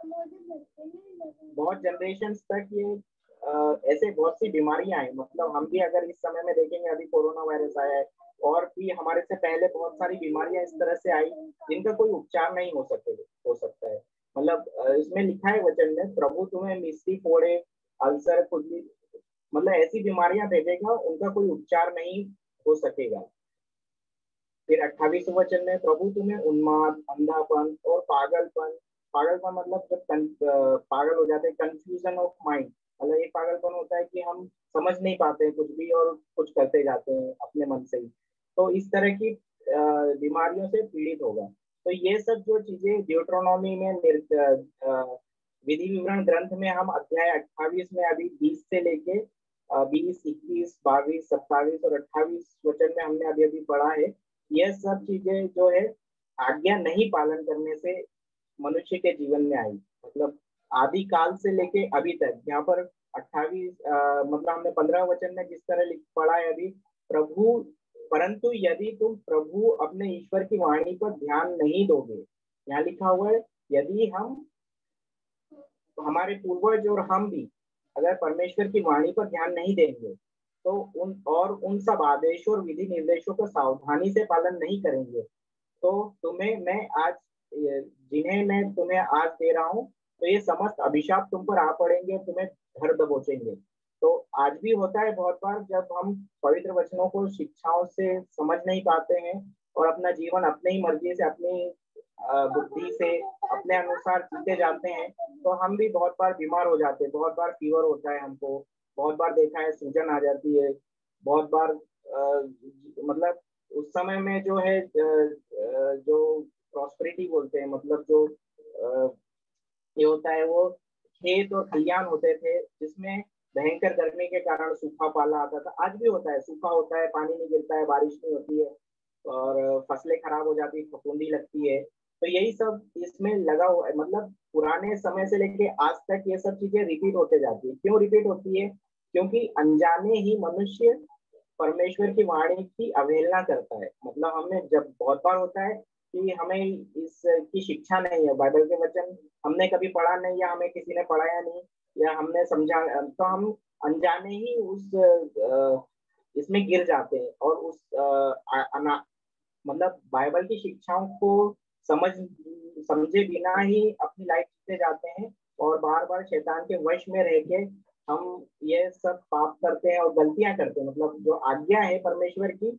बहुत जनरेशन तक ये ऐसे बहुत सी बीमारियां आई। मतलब हम भी अगर इस समय में देखेंगे, अभी कोरोना वायरस आया है और भी हमारे से पहले बहुत सारी बीमारियां इस तरह से आई जिनका कोई उपचार नहीं हो सके हो सकता है। मतलब इसमें लिखा है वचन में प्रभु तुम्हें मिस्री फोड़े, अल्सर, खुजली, मतलब ऐसी बीमारियां भेजेगा उनका कोई उपचार नहीं हो सकेगा। फिर अट्ठाईसवें वचन में प्रभु तुम्हें उन्माद, अंधापन और पागलपन, पागलपन मतलब जब पागल हो जाते हैं, कंफ्यूजन ऑफ माइंड, मतलब ये पागलपन होता है कि हम समझ नहीं पाते हैं कुछ भी और कुछ करते जाते हैं अपने मन से ही, तो इस तरह की बीमारियों से पीड़ित होगा। तो ये सब जो चीजें ड्यूटरोनॉमी में विधि विवरण ग्रंथ में हम अध्याय अट्ठाईस में अभी बीस से लेके बीस, इक्कीस, बाईस, सत्ताईस और अट्ठाईस वचन में हमने अभी अभी पढ़ा है। यह सब चीजें जो है आज्ञा नहीं पालन करने से मनुष्य के जीवन में आई, मतलब आदि काल से लेके अभी तक। यहाँ पर अट्ठाईस मतलब हमने पंद्रह वचन में जिस तरह पढ़ा है अभी, प्रभु परंतु यदि तुम प्रभु अपने ईश्वर की वाणी पर ध्यान नहीं दोगे, यहाँ लिखा हुआ है यदि हम हमारे पूर्वज और हम भी अगर परमेश्वर की वाणी पर ध्यान नहीं देंगे तो उन और उन सब आदेशों और विधि निर्देशों का सावधानी से पालन नहीं करेंगे, तो तुम्हें मैं आज जिन्हें मैं तुम्हें आज दे रहा हूँ, तो ये समस्त अभिशाप तुम पर आ पड़ेंगे, तुम्हें घर दबोचेंगे। तो आज भी होता है बहुत बार जब हम पवित्र वचनों को शिक्षाओं से समझ नहीं पाते हैं और अपना जीवन अपने ही मर्जी से, अपनी बुद्धि से, अपने अनुसार जीते जाते हैं, तो हम भी बहुत बार बीमार हो जाते हैं। बहुत बार फीवर होता है हमको, बहुत बार देखा है सूजन आ जाती है, बहुत बार आ, मतलब उस समय में जो है जो प्रॉस्पेरिटी बोलते हैं, मतलब जो आ, ये होता है वो खेत और खलियान होते थे जिसमें भयंकर गर्मी के कारण सूखा पाला आता था। आज भी होता है, सूखा होता है, पानी नहीं गिरता है, बारिश नहीं होती है और फसलें खराब हो जाती है, फफूंदी लगती है। तो यही सब इसमें लगा हुआ है। मतलब पुराने समय से लेके आज तक ये सब चीजें रिपीट होते जाती है। क्यों रिपीट होती है? क्योंकि अनजाने ही मनुष्य परमेश्वर की वाणी की अवहेलना करता है। मतलब हमें जब बहुत बार होता है कि हमें इसकी शिक्षा नहीं है, बाइबल के वचन हमने कभी पढ़ा नहीं, या हमें किसी ने पढ़ाया नहीं, या हमने समझा, तो हम अनजाने ही उस इसमें गिर जाते हैं और उस अना, मतलब बाइबल की शिक्षाओं को समझ समझे बिना ही अपनी लाइफ जीते जाते हैं और बार बार शैतान के वश में रह के हम ये सब पाप करते हैं और गलतियां करते हैं। मतलब जो आज्ञा है परमेश्वर की,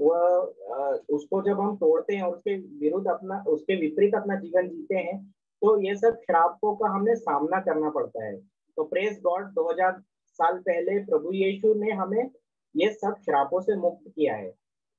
वह उसको जब हम तोड़ते हैं और उसके विरुद्ध अपना, उसके विपरीत अपना जीवन जीते हैं, तो ये सब श्रापों का हमें सामना करना पड़ता है। तो प्रेज गॉड, दो हज़ार साल पहले प्रभु यीशु ने हमें ये सब श्रापों से मुक्त किया है।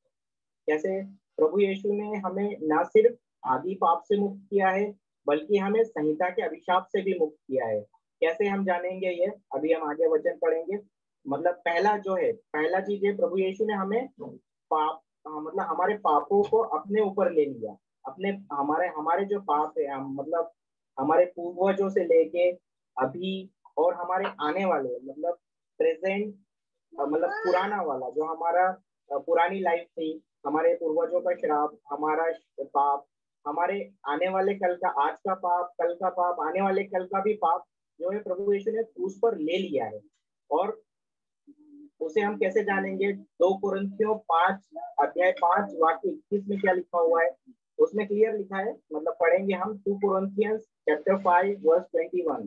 कैसे? प्रभु यीशु ने हमें न सिर्फ आदि पाप से मुक्त किया है, बल्कि हमें संहिता के अभिशाप से भी मुक्त किया है। कैसे हम जानेंगे ये? अभी हम आगे वचन पढ़ेंगे। मतलब पहला जो है, पहला चीज है, प्रभु यीशु ने हमें पाप, मतलब हमारे पापों को अपने ऊपर ले लिया। अपने हमारे हमारे जो पाप है, हम मतलब हमारे पूर्वजों से लेके अभी और हमारे आने वाले, मतलब प्रेजेंट, मतलब पुराना वाला जो हमारा पुरानी लाइफ थी, हमारे पूर्वजों का श्राप, हमारा पाप, हमारे आने वाले कल का, आज का पाप, कल का पाप, आने वाले कल का भी पाप जो है प्रभु यीशु ने क्रूस पर ले लिया है। और उसे हम कैसे जानेंगे? दो कुरिन्थियों पांच अध्याय पांच वाक्य इक्कीस में क्या लिखा हुआ है? उसमें क्लियर लिखा है, मतलब पढ़ेंगे हम। Two Corinthians chapter five verse twenty one.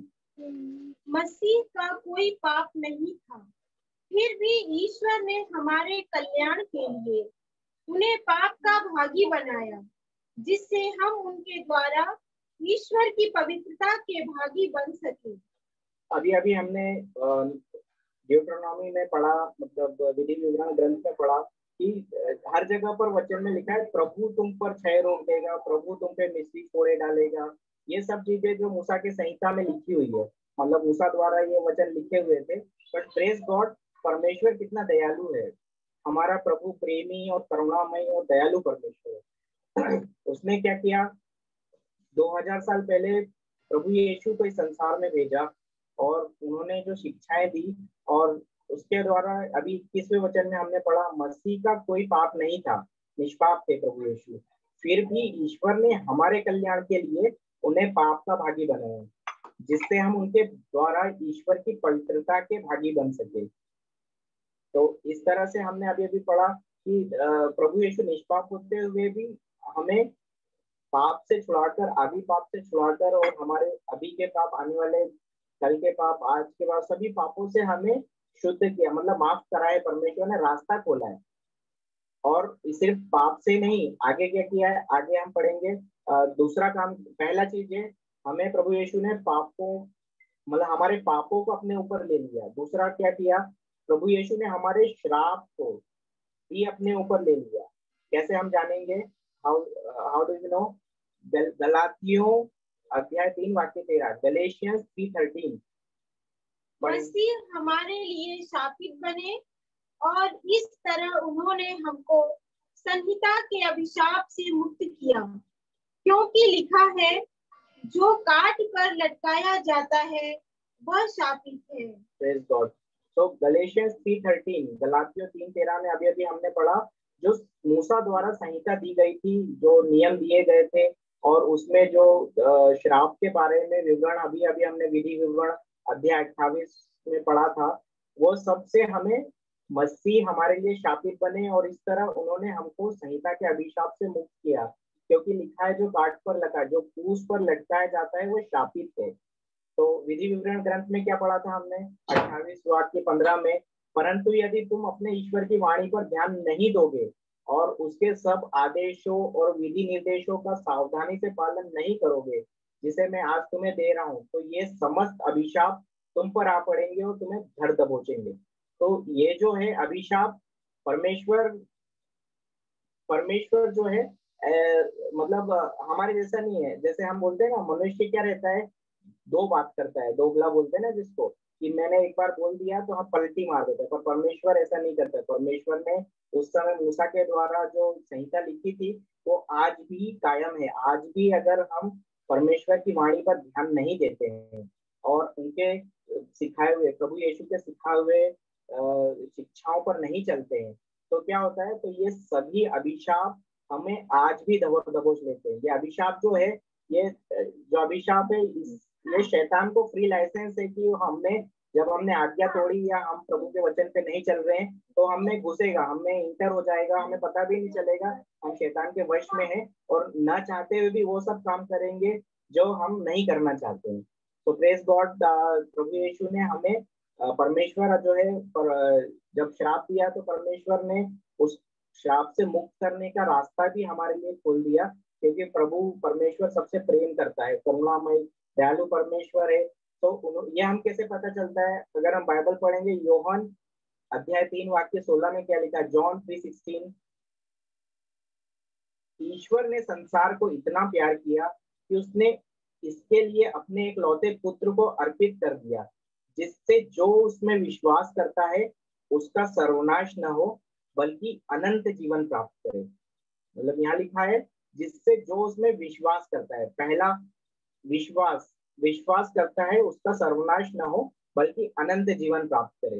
मसीह का कोई पाप नहीं था, फिर भी ईश्वर ने हमारे कल्याण के लिए उन्हें पाप का भागी बनाया, जिससे हम उनके द्वारा ईश्वर की पवित्रता के भागी बन सके। अभी अभी हमने ड्यूटरोनॉमी में पढ़ा, मतलब विधि विवरण ग्रंथ में पढ़ा कि हर जगह पर वचन में लिखा है, प्रभु तुम पर क्षय रोक देगा, प्रभु तुम पे मिस्री फोड़े डालेगा। ये सब चीजें जो मूसा के संहिता में लिखी हुई है, मतलब मूसा द्वारा ये वचन लिखे हुए थे। बट प्रेज गॉड, परमेश्वर कितना दयालु है। हमारा प्रभु प्रेमी और करुणामय और दयालु परमेश्वर है। उसने क्या किया? दो हज़ार साल पहले प्रभु यीशु को इस संसार में भेजा और उन्होंने जो शिक्षाएं दी, और उसके द्वारा अभी इक्कीसवें वचन में हमने पढ़ा, मसीह का कोई पाप नहीं था, निष्पाप थे प्रभु यीशु। फिर भी ईश्वर ने हमारे कल्याण के लिए उन्हें पाप का भागी बनाया, जिससे हम उनके द्वारा ईश्वर की पवित्रता के भागी बन सके। तो इस तरह से हमने अभी अभी पढ़ा कि प्रभु यीशु निष्पाप होते हुए भी हमें पाप से छुड़ाकर, आदि पाप से छुड़ाकर, और हमारे अभी के पाप, आने वाले कल के पाप, आज के बाद सभी पापों से हमें शुद्ध किया, मतलब माफ कराए। परमेश्वर ने रास्ता खोला है। और सिर्फ पाप से नहीं, आगे क्या किया है आगे हम पढ़ेंगे। दूसरा काम, पहला चीज है, हमें प्रभु यीशु ने पापों, मतलब हमारे पापों को अपने ऊपर ले लिया। दूसरा क्या किया? प्रभु यीशु ने हमारे श्राप को भी अपने ऊपर ले लिया। कैसे हम जानेंगे? How how do you know? गलातियों अध्याय तीन वाक्य तेरह, गलेशियंस थ्री थर्टीन। मसीह हमारे लिए शापित बने और इस तरह उन्होंने हमको संहिता के अभिशाप से मुक्त किया, क्योंकि लिखा है, जो काट कर लटकाया जाता है वह शापित है। Praise God. तो गलेशियंस थ्री थर्टीन, गलातियों तीन तेरह में अभी अभी हमने पढ़ा, जो मूसा द्वारा संहिता दी गई थी, जो नियम दिए गए थे, और उसमें जो श्राप के बारे में विवरण अभी अभी हमने विधि विवरण अध्याय अट्ठाईस में पढ़ा था, वो सबसे हमें मसीह हमारे लिए शापित बने, और इस तरह उन्होंने हमको संहिता के अभिशाप से मुक्त किया। क्योंकि लिखा है, जो काट पर लटका, जो क्रूस पर लटकाया जाता है वो शापित है। तो विधि विवरण ग्रंथ में क्या पढ़ा था हमने अट्ठाईस वाक्य पंद्रह में, परंतु यदि तुम अपने ईश्वर की वाणी पर ध्यान नहीं दोगे और उसके सब आदेशों और विधि निर्देशों का सावधानी से पालन नहीं करोगे जिसे मैं आज तुम्हें दे रहा हूँ, तो ये समस्त अभिशाप तुम पर आ पड़ेंगे और तुम्हें धड़ दबोचेंगे। तो ये जो है अभिशाप परमेश्वर परमेश्वर जो है ए, मतलब हमारे जैसा नहीं है। जैसे हम बोलते हैं ना, मनुष्य क्या रहता है, दो बात करता है, दोगला बोलते हैं ना जिसको, कि मैंने एक बार बोल दिया तो हम पलटी मार देते हैं, पर परमेश्वर ऐसा नहीं करता। परमेश्वर ने उस समय मूसा के द्वारा जो संहिता लिखी थी वो आज भी कायम है। आज भी अगर हम परमेश्वर की वाणी पर ध्यान नहीं देते हैं और उनके सिखाए हुए, प्रभु यीशु के सिखाए हुए शिक्षाओं पर नहीं चलते हैं, तो क्या होता है, तो ये सभी अभिशाप हमें आज भी दबोच दबोच लेते हैं। ये अभिशाप जो है, ये जो अभिशाप है, ये शैतान को फ्री लाइसेंस है कि हमने जब हमने आज्ञा तोड़ी या हम प्रभु के वचन पे नहीं चल रहे हैं तो हमें घुसेगा, हमें इंटर हो जाएगा, हमें पता भी नहीं चलेगा, हम शैतान के वश में हैं और ना चाहते हुए भी वो सब काम करेंगे जो हम नहीं करना चाहते हैं। तो प्रेज गॉड, प्रभु यीशु ने हमें परमेश्वर जो है पर जब श्राप दिया तो परमेश्वर ने उस श्राप से मुक्त करने का रास्ता भी हमारे लिए खोल दिया, क्योंकि प्रभु परमेश्वर सबसे प्रेम करता है, करुणामय दयालु परमेश्वर है। तो ये हम कैसे पता चलता है, अगर हम बाइबल पढ़ेंगे, योहन अध्याय तीन वाक्य सोलह में क्या लिखा है, जॉन थ्री सिक्सटीन, ईश्वर ने संसार को इतना प्यार किया कि उसने इसके लिए अपने एक लौते पुत्र को अर्पित कर दिया, जिससे जो उसमें विश्वास करता है उसका सर्वनाश न हो बल्कि अनंत जीवन प्राप्त करे। मतलब यहाँ लिखा है जिससे जो उसमें विश्वास करता है, पहला विश्वास विश्वास करता है उसका सर्वनाश न हो बल्कि अनंत जीवन प्राप्त करे।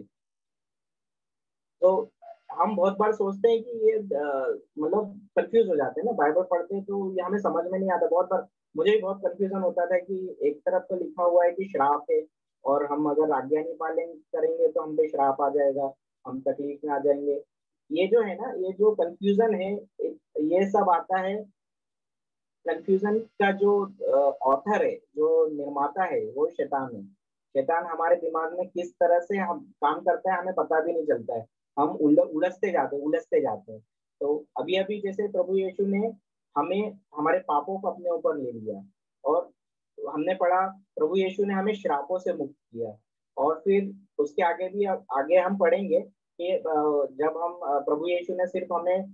तो हम बहुत बार सोचते हैं कि ये मतलब कंफ्यूज हो जाते हैं ना, बाइबल पढ़ते हैं तो ये हमें समझ में नहीं आता। बहुत बार मुझे भी बहुत कंफ्यूजन होता था कि एक तरफ तो लिखा हुआ है कि श्राप है और हम अगर आज्ञा नहीं पालन करेंगे तो हम पे श्राप आ जाएगा, हम तकलीफ में आ जाएंगे। ये जो है ना, ये जो कंफ्यूजन है, ये सब आता है, कंफ्यूजन का जो ऑथर है, जो निर्माता है, वो शैतान है। शैतान हमारे दिमाग में किस तरह से हम काम करता है हमें पता भी नहीं चलता है, हम उलझते जाते हैं उलझते जाते हैं। तो अभी अभी जैसे प्रभु यीशु ने हमें हमारे पापों को अपने ऊपर ले लिया और हमने पढ़ा प्रभु यीशु ने हमें श्रापों से मुक्त किया, और फिर उसके आगे भी आगे हम पढ़ेंगे कि जब हम प्रभु यीशु ने सिर्फ हमें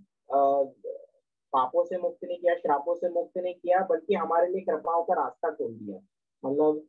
पापों से मुक्त नहीं किया, श्रापों से मुक्त नहीं किया, बल्कि हमारे लिए कृपाओं का रास्ता खोल दिया। मतलब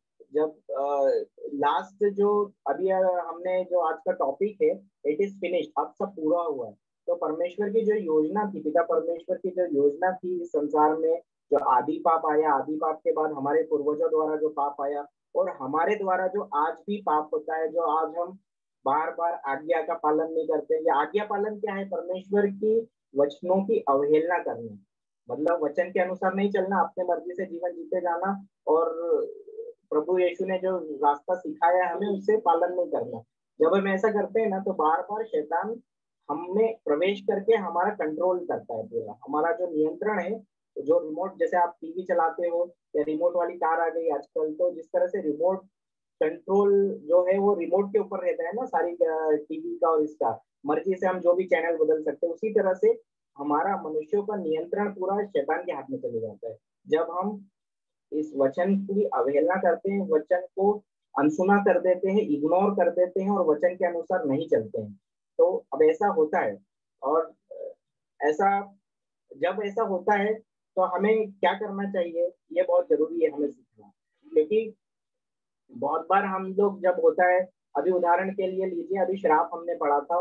जब लास्ट जो अभी हमने जो आज का टॉपिक है, इट इज फिनिश्ड, अब सब पूरा हुआ है। तो परमेश्वर की जो योजना थी, पिता परमेश्वर की जो योजना थी इस संसार में, जो आदि पाप आया, आदि पाप के बाद हमारे पूर्वजों द्वारा जो पाप आया और हमारे द्वारा जो आज भी पाप होता है, जो आज हम बार बार आज्ञा का पालन नहीं करते। ये आज्ञा पालन क्या है, परमेश्वर की वचनों की अवहेलना करना, मतलब वचन के अनुसार नहीं चलना, अपने मर्जी से जीवन जीते जाना, और प्रभु यीशु ने जो रास्ता सिखाया हमें उससे पालन नहीं करना। जब हम ऐसा करते हैं ना तो बार बार शैतान हमें प्रवेश करके हमारा कंट्रोल करता है, पूरा हमारा जो नियंत्रण है, जो रिमोट, जैसे आप टीवी चलाते हो या रिमोट वाली कार आ गई आजकल, तो जिस तरह से रिमोट कंट्रोल जो है वो रिमोट के ऊपर रहता है ना, सारी टीवी का और इसका, मर्जी से हम जो भी चैनल बदल सकते हैं, उसी तरह से हमारा मनुष्यों का नियंत्रण पूरा शैतान के हाथ में चले जाता है। जब हम इस वचन की अवहेलना करते हैं, वचन को अनसुना कर देते हैं, इग्नोर कर देते हैं और वचन के अनुसार नहीं चलते हैं, तो अब ऐसा होता है। और ऐसा जब ऐसा होता है तो हमें क्या करना चाहिए, ये बहुत जरूरी है हमें सीखना, क्योंकि बहुत बार हम लोग जब होता है, अभी उदाहरण के लिए लीजिए, अभी श्राप हमने पढ़ा था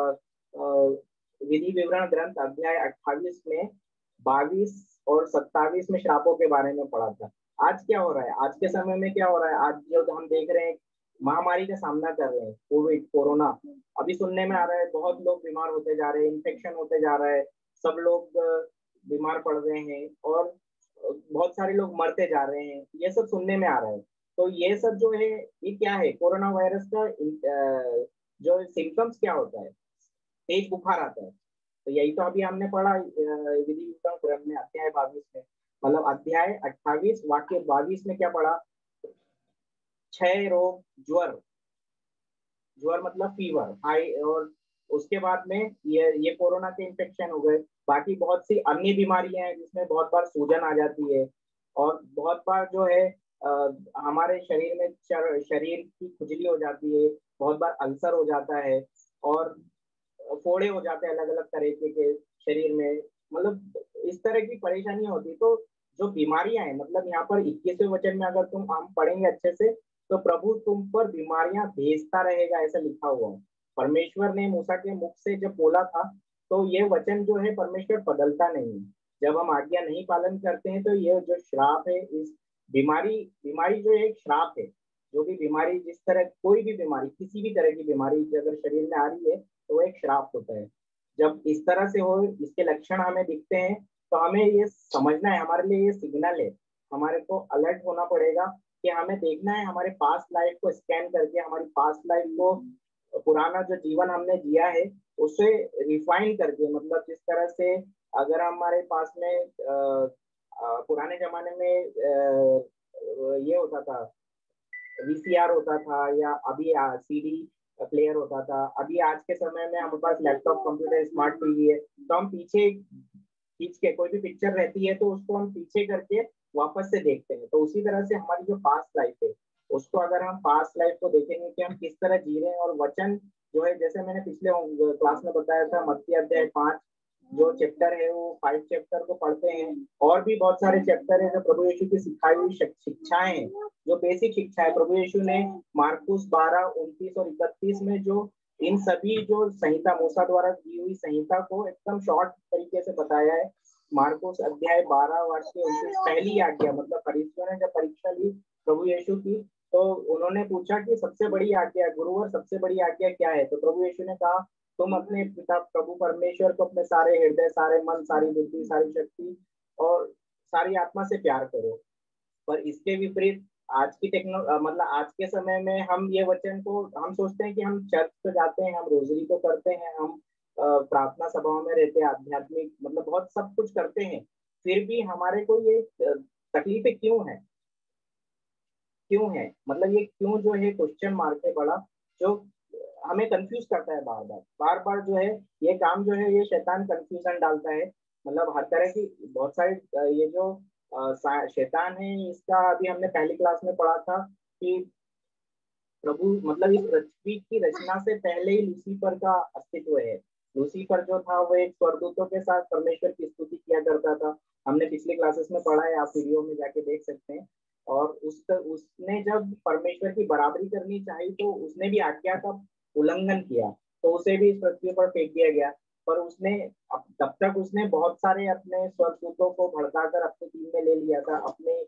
विधि विवरण ग्रंथ अध्याय अट्ठाईस में, बाईस और सत्ताईस में श्रापों के बारे में पढ़ा था। आज क्या हो रहा है, आज के समय में क्या हो रहा है, आज जो हम देख रहे हैं महामारी का सामना कर रहे हैं, कोविड कोरोना, अभी सुनने में आ रहा है बहुत लोग बीमार होते जा रहे हैं, इन्फेक्शन होते जा रहा है, सब लोग बीमार पड़ रहे हैं और बहुत सारे लोग मरते जा रहे हैं, ये सब सुनने में आ रहा है। तो ये सब जो है, ये क्या है, कोरोना वायरस का जो सिम्टम्स क्या होता है, तेज बुखार आता है। तो यही तो अभी हमने पढ़ा विधि विवरण ग्रंथ में अध्याय बाईस में, मतलब अध्याय अट्ठाईस वाक्य बाईस में क्या पढ़ा, क्षय रोग, ज्वर, ज्वर मतलब फीवर हाई, और उसके बाद में ये ये कोरोना के इन्फेक्शन हो गए। बाकी बहुत सी अन्य बीमारियां हैं जिसमें बहुत बार सूजन आ जाती है, और बहुत बार जो है आ, हमारे शरीर में चर, शरीर की खुजली हो जाती है, बहुत बार अल्सर हो जाता है, और फोड़े हो जाते हैं अलग अलग तरीके के शरीर में। मतलब इस तरह की परेशानियां होती है। तो जो बीमारियां हैं, मतलब यहाँ पर इक्कीसवें वचन में अगर तुम हम पढ़ेंगे अच्छे से, तो प्रभु तुम पर बीमारियां भेजता रहेगा, ऐसा लिखा हुआ है। परमेश्वर ने मूसा के मुख से जब बोला था, तो ये वचन जो है परमेश्वर बदलता नहीं है। जब हम आज्ञा नहीं पालन करते हैं, तो ये जो श्राप है, इस बीमारी बीमारी जो है एक श्राप है। जो भी बीमारी, जिस तरह कोई भी बीमारी, किसी भी तरह की बीमारी अगर शरीर में आ रही है, तो वो एक श्राप होता है। जब इस तरह से हो, इसके लक्षण हमें दिखते हैं, तो हमें ये समझना है, हमारे लिए ये सिग्नल है। हमारे को अलर्ट होना पड़ेगा कि हमें देखना है, हमारे पास्ट लाइफ को स्कैन करके, हमारी पास्ट लाइफ को, पुराना जो जीवन हमने जिया है उसे रिफाइन करके, मतलब जिस तरह से अगर हमारे पास में आ, आ, पुराने जमाने में आ, ये होता था, वीसीआर होता था, या अभी सीडी प्लेयर होता था, अभी आज के समय में हमारे पास लैपटॉप, कंप्यूटर, स्मार्ट टीवी है, तो हम पीछे खींच के कोई भी पिक्चर रहती है तो उसको हम पीछे करके वापस से देखते हैं। तो उसी तरह से हमारी जो पास्ट लाइफ है, उसको अगर हम पास्ट लाइफ को देखेंगे कि हम किस तरह जी रहे हैं, और वचन जो है, जैसे मैंने पिछले क्लास में बताया था, मत्ती अध्याय पांच जो चैप्टर है, वो फाइव चैप्टर को पढ़ते हैं। और भी बहुत सारे चैप्टर है जो प्रभु यीशु की सिखाई हुई शिक्षाएं हैं, जो बेसिक शिक्षा है। प्रभु यीशु ने मार्कुस बारह उनतीस और इकतीस में जो इन सभी जो संहिता, मूसा द्वारा दी हुई संहिता को एकदम शॉर्ट तरीके से बताया है। मार्कुस अध्याय बारह वर्ष के उनतीस, पहली आज्ञा, मतलब फरीसियों ने जब परीक्षा ली प्रभु यीशु की, तो उन्होंने पूछा कि सबसे बड़ी आज्ञा, गुरुवर सबसे बड़ी आज्ञा क्या है? तो प्रभु यीशु ने कहा, तुम अपने पिता प्रभु परमेश्वर को अपने सारे हृदय, सारे मन, सारी बुद्धि, सारी शक्ति और सारी आत्मा से प्यार करो। पर इसके विपरीत आज की टेक्नो मतलब आज के समय में हम ये वचन को, हम सोचते हैं कि हम चर्च पे जाते हैं, हम रोजरी तो करते हैं, हम प्रार्थना सभाओं में रहते हैं, आध्यात्मिक मतलब बहुत सब कुछ करते हैं, फिर भी हमारे को ये तकलीफें क्यों है, क्यों है, मतलब ये क्यों जो है क्वेश्चन मार्क है बड़ा, जो हमें कंफ्यूज करता है बार बार बार बार जो है ये काम जो है, ये शैतान कंफ्यूजन डालता है। मतलब हर तरह की बहुत सारी ये जो शैतान है, इसका अभी हमने पहली क्लास में पढ़ा था कि प्रभु मतलब इस पृथ्वी की रचना से पहले ही लूसीफर का अस्तित्व है। लूसीफर जो था वो एक स्वर्गदूतों के साथ परमेश्वर की स्तुति किया करता था। हमने पिछले क्लासेस में पढ़ा है, आप वीडियो में जाके देख सकते हैं। और उस उसने जब परमेश्वर की बराबरी करनी चाहिए, तो उसने भी आज्ञा का उल्लंघन किया, तो उसे भी इस पृथ्वी पर फेंक दिया गया। पर उसने तब तक उसने बहुत सारे अपने स्वर्गदूतों को भड़काकर अपनी टीम में ले लिया था, अपने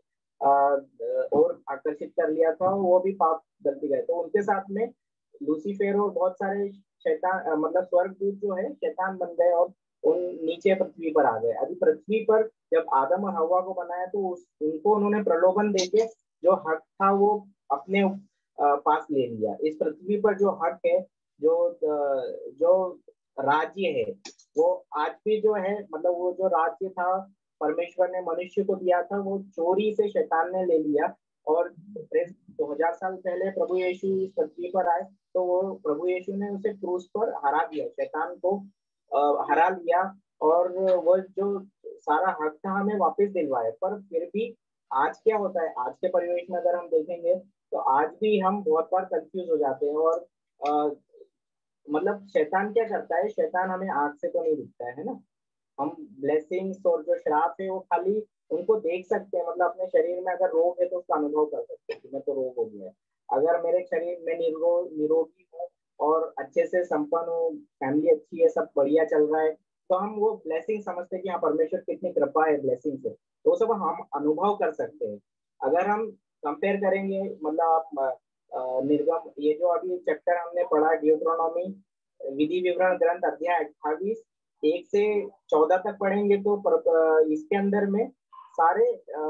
और आकर्षित कर लिया था, वो भी पाप गलती गए। तो उनके साथ में लूसीफर और बहुत सारे शैतान मतलब स्वर्गदूत जो है शैतान बन गए और उन नीचे पृथ्वी पर आ गए। अभी पृथ्वी पर जब आदम और हवा को बनाया, तो उस, उनको उन्होंने प्रलोभन देके जो हक था वो अपने पास ले लिया। इस पृथ्वी पर जो हक है, जो जो राज्य है, वो आज भी जो है, मतलब वो जो राज्य था परमेश्वर ने मनुष्य को दिया था, वो चोरी से शैतान ने ले लिया। और दो हजार साल पहले प्रभु यीशु इस पृथ्वी पर आए, तो वो प्रभु यीशु ने उसे क्रूस पर हरा दिया, शैतान को आ, हरा लिया, और वो जो सारा हक था हमें वापस दिलवाया। पर फिर भी आज क्या होता है, आज के परिवेश में अगर हम देखेंगे, तो आज भी हम बहुत बार कंफ्यूज हो जाते हैं। और आ, मतलब शैतान क्या करता है, शैतान हमें आंख से तो नहीं दिखता है ना, हम ब्लेसिंग्स और जो श्राप है वो खाली उनको देख सकते हैं। मतलब अपने शरीर में अगर रोग है तो उसका अनुभव कर सकते हैं कि मैं तो रोग हो गया है। अगर मेरे शरीर में निरो निरोगी हूँ और अच्छे से संपन्न हूँ, फैमिली अच्छी है, सब बढ़िया चल रहा है, तो हम वो ब्लेसिंग समझते हैं कि हाँ परमेश्वर कितनी कृपा है ब्लेसिंग से, तो सब हम अनुभव कर सकते हैं। अगर हम कंपेयर करेंगे, मतलब आप निर्गम, ये जो अभी चैप्टर हमने पढ़ा ड्यूटरोनॉमी, विधि विवरण ग्रंथ अध्याय अट्ठाईस एक से चौदह तक पढ़ेंगे, तो इसके अंदर में सारे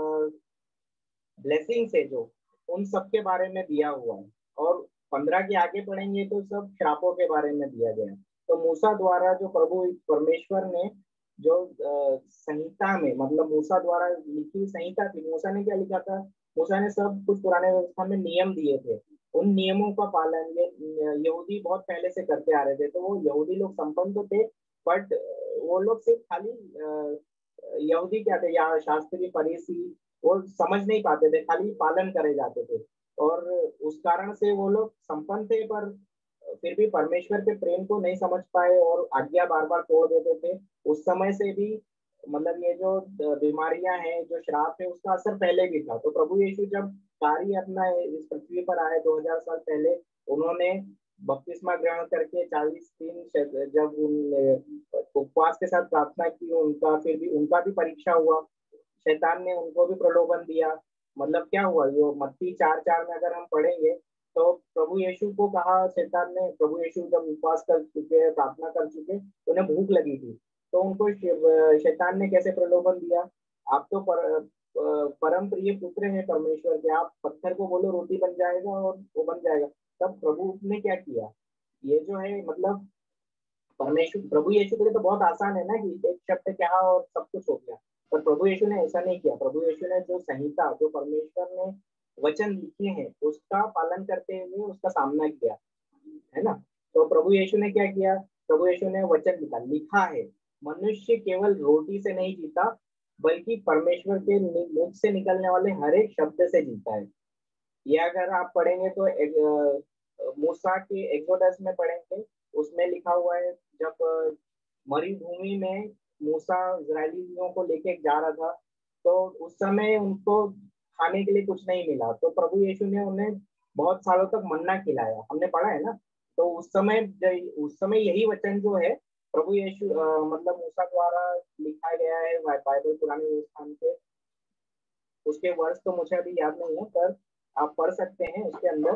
ब्लेसिंग्स है जो उन सब के बारे में दिया हुआ है। और पंद्रह के आगे पढ़ेंगे तो सब श्रापों के बारे में दिया गया है। तो मूसा द्वारा जो प्रभु परमेश्वर ने जो संहिता में, मतलब मूसा द्वारा लिखी संहिता थी, मूसा ने क्या लिखा था मूसा ने सब कुछ पुराने व्यवस्था में नियम दिए थे, उन नियमों का पालन ये यहूदी बहुत पहले से करते आ रहे थे। तो वो यहूदी लोग संपन्न तो थे, बट वो लोग सिर्फ खाली यहूदी क्या थे, या शास्त्री फरीसी, वो समझ नहीं पाते थे, खाली पालन करे जाते थे, और उस कारण से वो लोग संपन्न थे, पर फिर भी परमेश्वर के प्रेम को नहीं समझ पाए और आज्ञा बार बार तोड़ देते थे। उस समय से भी मतलब ये जो बीमारियां हैं, जो श्राप है, उसका असर पहले भी था। तो प्रभु यीशु जब कार्य अपना इस पृथ्वी पर आए दो हज़ार साल पहले, उन्होंने बपतिस्मा ग्रहण करके चालीस दिन जब उन उपवास के साथ प्रार्थना की, उनका फिर भी उनका भी परीक्षा हुआ, शैतान ने उनको भी प्रलोभन दिया। मतलब क्या हुआ, ये मत्ती चार चार में अगर हम पढ़ेंगे तो प्रभु यीशु को कहा शैतान ने, प्रभु यीशु जब उपवास कर चुके, प्रार्थना कर चुके, उन्हें भूख लगी थी, तो उनको शैतान ने कैसे प्रलोभन दिया, आप तो पर, परम प्रिय पुत्र हैं परमेश्वर के, आप पत्थर को बोलो रोटी बन जाएगा, और वो बन जाएगा। तब प्रभु ने क्या किया, ये जो है मतलब परमेश्वर प्रभु यीशु के लिए तो बहुत आसान है ना कि एक शब्द कहा और सब कुछ हो गया, पर प्रभु यीशु ने ऐसा नहीं किया। प्रभु यीशु ने जो संहिता, जो परमेश्वर ने वचन लिखे हैं, उसका पालन करते हुए उसका सामना किया, है ना। तो प्रभु यीशु ने क्या किया, प्रभु यीशु ने वचन लिखा, लिखा है मनुष्य केवल रोटी से नहीं जीता, बल्कि परमेश्वर के मुख से निकलने वाले हर एक शब्द से जीता है। ये अगर आप पढ़ेंगे तो एक, मूसा के एक्सोडस में पढ़ेंगे, उसमें लिखा हुआ है, जब मरुभूमि में मूसा इजरायलियों को लेके जा रहा था, तो उस समय उनको खाने के लिए कुछ नहीं मिला, तो प्रभु यीशु ने उन्हें बहुत सालों तक मन्ना खिलाया, हमने पढ़ा है ना। तो उस समय उस समय यही वचन जो है प्रभु यीशु मतलब मूसा द्वारा लिखा गया है बाइबल पुराने व्यवस्था के, उसके वर्ष तो मुझे अभी याद नहीं है, पर आप पढ़ सकते हैं उसके अंदर।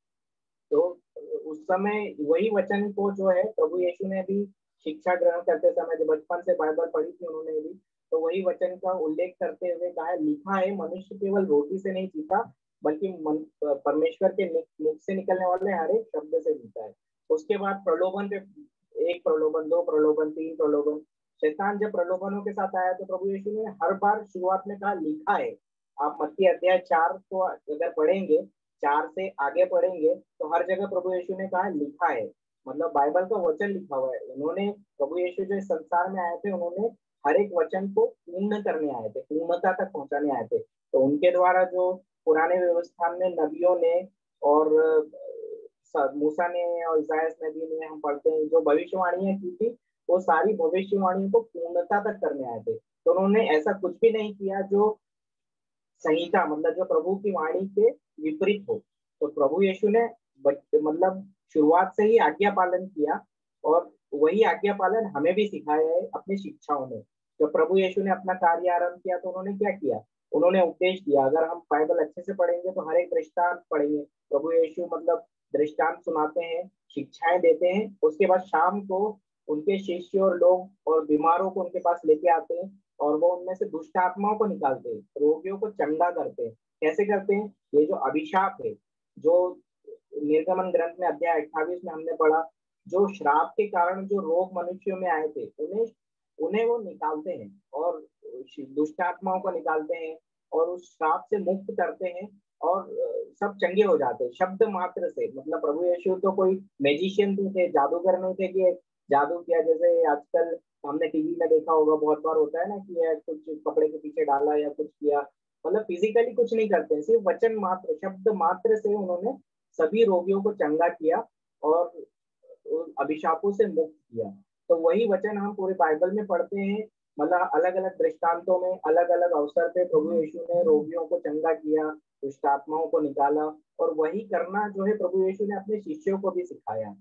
तो उस समय वही वचन को जो है प्रभु यीशु ने भी शिक्षा ग्रहण करते समय, जो बचपन से बाइबल पढ़ी थी उन्होंने भी, तो वही वचन का उल्लेख करते हुए कहा, लिखा है मनुष्य केवल रोटी से नहीं जीता, बल्कि परमेश्वर के मुख से निकलने वाले हर एक शब्द से जीता है। उसके बाद प्रलोभन पे, एक प्रलोभन, दो प्रलोभन, तीन प्रलोभन, शैतान जब प्रलोभनों के साथ आया तो प्रभु यीशु ने हर बार शुरुआत में कहा, लिखा है। आप मत्ती अध्याय चार को अगर पढ़ेंगे, चार से आगे पढ़ेंगे, तो हर जगह प्रभु यीशु ने कहा लिखा है, मतलब बाइबल का वचन लिखा हुआ है। उन्होंने प्रभु यीशु जो इस संसार में आए थे, उन्होंने हर एक वचन को पूर्ण करने आए थे, पूर्णता तक पहुंचाने आए थे। तो उनके द्वारा जो पुराने व्यवस्था में नबियों ने और मूसा ने और इसायास नबी ने, हम पढ़ते हैं, जो भविष्यवाणियां की थी, वो सारी भविष्यवाणियों को पूर्णता तक करने आए थे। तो उन्होंने ऐसा कुछ भी नहीं किया जो संहिता, मतलब जो प्रभु की वाणी के विपरीत हो। तो प्रभु यीशु ने मतलब शुरुआत से ही आज्ञा पालन किया, और वही आज्ञा पालन हमें भी सिखाया है अपनी शिक्षाओं में। जब प्रभु यीशु ने अपना कार्य आरंभ किया तो उन्होंने क्या किया, उन्होंने उपदेश दिया। अगर हम बाइबल अच्छे से पढ़ेंगे तो हर एक दृष्टांत पढ़ेंगे, प्रभु यीशु मतलब दृष्टांत सुनाते हैं, शिक्षाएं देते हैं। उसके बाद शाम को उनके शिष्य और लोग और बीमारों को उनके पास लेके आते हैं, और वो उनमें से दुष्ट आत्माओं को निकालते हैं, रोगियों को चंगा करते हैं। कैसे करते हैं, ये जो अभिशाप है, जो निर्गमन ग्रंथ में अध्याय अट्ठाईस में हमने पढ़ा, जो श्राप के कारण जो रोग मनुष्यों में आए थे, उन्हें उन्हें वो निकालते हैं, और दुष्ट आत्माओं को निकालते हैं, और उस श्राप से मुक्त करते हैं, और सब चंगे हो जाते हैं शब्द मात्र से। मतलब प्रभु यीशु तो कोई मैजिशियन नहीं थे, जादूगर नहीं थे कि जादू किया, जैसे आजकल हमने टीवी में देखा होगा, बहुत बार होता है ना कि कुछ कपड़े के पीछे डाला या कुछ किया, मतलब फिजिकली कुछ नहीं करते, सिर्फ वचन मात्र, शब्द मात्र से उन्होंने सभी रोगियों को चंगा किया और अभिशापों से मुक्त किया। तो वही वचन हम पूरे बाइबल में पढ़ते हैं, मतलब अलग अलग दृष्टांतों में, अलग अलग अवसर पे प्रभु यीशु ने रोगियों को चंगा किया, दुष्ट आत्माओं को निकाला, और वही करना जो है प्रभु यीशु ने अपने शिष्यों को भी सिखाया।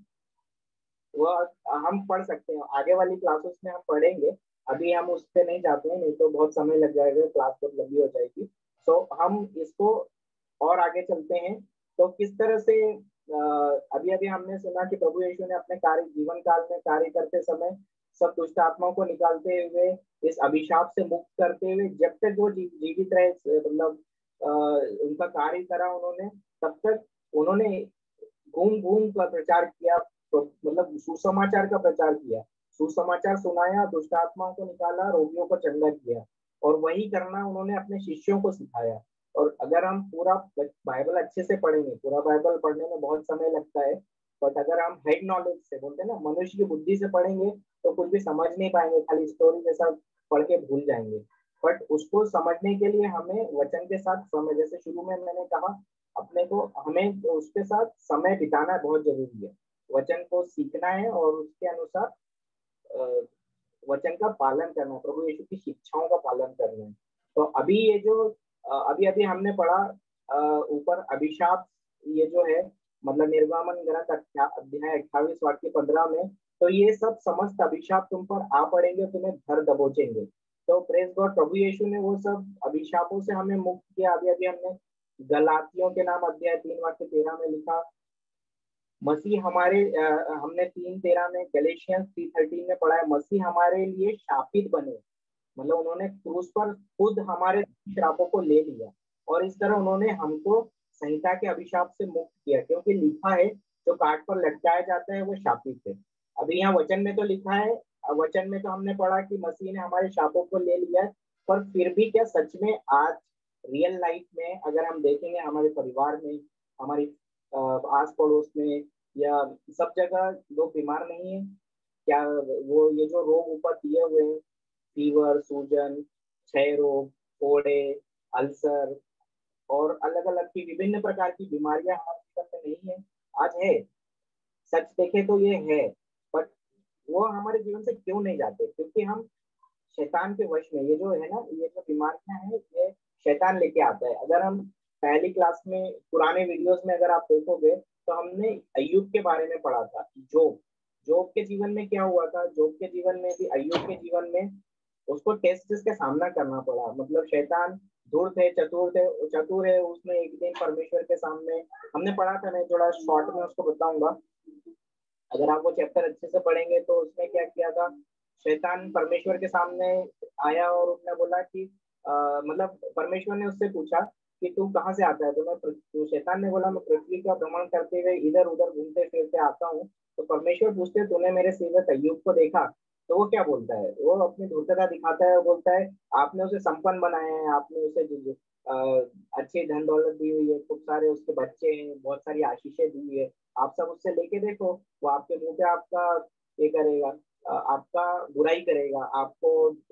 वह हम पढ़ सकते हैं, आगे वाली क्लासेस में हम पढ़ेंगे, अभी हम उस पर नहीं जाते हैं, नहीं तो बहुत समय लग जाएगा, क्लास बहुत लंबी हो जाएगी। सो हम इसको और आगे चलते हैं। तो किस तरह से अभी अभी हमने सुना कि प्रभु यीशु ने अपने कार्य जीवन काल में कार्य करते समय सब दुष्ट आत्माओं को निकालते हुए, इस अभिशाप से मुक्त करते हुए, जब तक वो जी, जीवित रहे, मतलब उनका कार्य करा उन्होंने, तब तक उन्होंने घूम घूम कर प्रचार किया, तो मतलब सुसमाचार का प्रचार किया, सुसमाचार सुनाया, दुष्ट आत्माओं को निकाला, रोगियों को चंगा किया, और वही करना उन्होंने अपने शिष्यों को सिखाया। और अगर हम पूरा बाइबल अच्छे से पढ़ेंगे, पूरा बाइबल पढ़ने में बहुत समय लगता है, बट अगर हम हेड नॉलेज से, बोलते हैं ना, मनुष्य की बुद्धि से पढ़ेंगे तो कुछ भी समझ नहीं पाएंगे, खाली स्टोरी जैसा पढ़ के भूल जाएंगे। बट उसको समझने के लिए हमें वचन के साथ समय, जैसे शुरू में मैंने कहा, अपने को हमें उसके साथ समय बिताना बहुत जरूरी है। वचन को सीखना है और उसके अनुसार वचन का पालन करना, प्रभु यीशु की शिक्षाओं का पालन करना है। तो अभी ये जो अभी अभी हमने पढ़ा ऊपर अभिशाप, ये जो है मतलब निर्गमन ग्रंथ अध्याय अट्ठाईस वाक्य पंद्रह में, तो ये सब समस्त अभिशाप तुम पर आ पड़ेंगे, तुम्हें घर दबोचेंगे। तो प्रेज गॉड, प्रभु यीशु ने वो सब अभिशापों से हमें मुक्त किया। अभी अभी हमने गलातियों के नाम अध्याय तीन वाक्य तेरह में लिखा, मसीह हमारे आ, हमने तीन तेरह में, गैलेशियंस थ्री थर्टीन में पढ़ा है, मसीह हमारे लिए शापित बने, मतलब उन्होंने क्रूस पर खुद हमारे श्रापों को ले लिया, और इस तरह उन्होंने हमको संहिता के अभिशाप से मुक्त किया, क्योंकि लिखा है जो काट पर लटकाया जाता है वो शापित है। अभी यहाँ वचन में तो लिखा है, वचन में तो हमने पढ़ा कि मसीह ने हमारे शापों को ले लिया, पर फिर भी क्या सच में आज रियल लाइफ में अगर हम देखेंगे, हमारे परिवार में, हमारी आस पड़ोस में या सब जगह लोग बीमार नहीं है क्या? वो ये जो रोग ऊपर दिए हुए हैं, फीवर, सूजन, क्षय रोग, फोड़े, अल्सर और अलग अलग की विभिन्न प्रकार की बीमारियां हमारे जीवन में नहीं है, आज है। सच देखे तो ये है, बट वो हमारे जीवन से क्यों नहीं जाते? क्योंकि हम शैतान के वश में, ये जो है ना, ये जो बीमारियां हैं, ये शैतान लेके आता है। अगर हम पहली क्लास में पुराने वीडियोस में अगर आप देखोगे तो हमने अय्यूब के बारे में पढ़ा था। जोब जोब के जीवन में क्या हुआ था? जोब के जीवन में भी, अय्यूब के जीवन में उसको टेस्ट का सामना करना पड़ा। मतलब शैतान धूर्त है, चतुर थे चतुर है उसने एक दिन परमेश्वर के सामने, हमने पढ़ा था, मैं थोड़ा शॉर्ट में उसको बताऊंगा, अगर आप वो चैप्टर अच्छे से पढ़ेंगे तो उसमें क्या किया था, शैतान परमेश्वर के सामने आया और उसने बोला कि आ, मतलब परमेश्वर ने उससे पूछा कि तू कहाँ से आता है? तो मैं तो शैतान ने बोला, मैं पृथ्वी का भ्रमण करते हुए इधर उधर घूमते फिरते आता हूँ। तो परमेश्वर पूछते, तूने मेरे सेवक अय्यूब को देखा? तो वो क्या बोलता है? वो अपनी धूर्तता दिखाता है और बोलता है, आपने उसे संपन्न बनाया है, आपने उसे अच्छी धन दौलत दी हुई है, खूब सारे उसके बच्चे हैं, बहुत सारी आशीषें दी हुई है, आप सब उससे लेके देखो, वो आपके मुंह पे आपका ये करेगा, आपका बुराई करेगा, आपको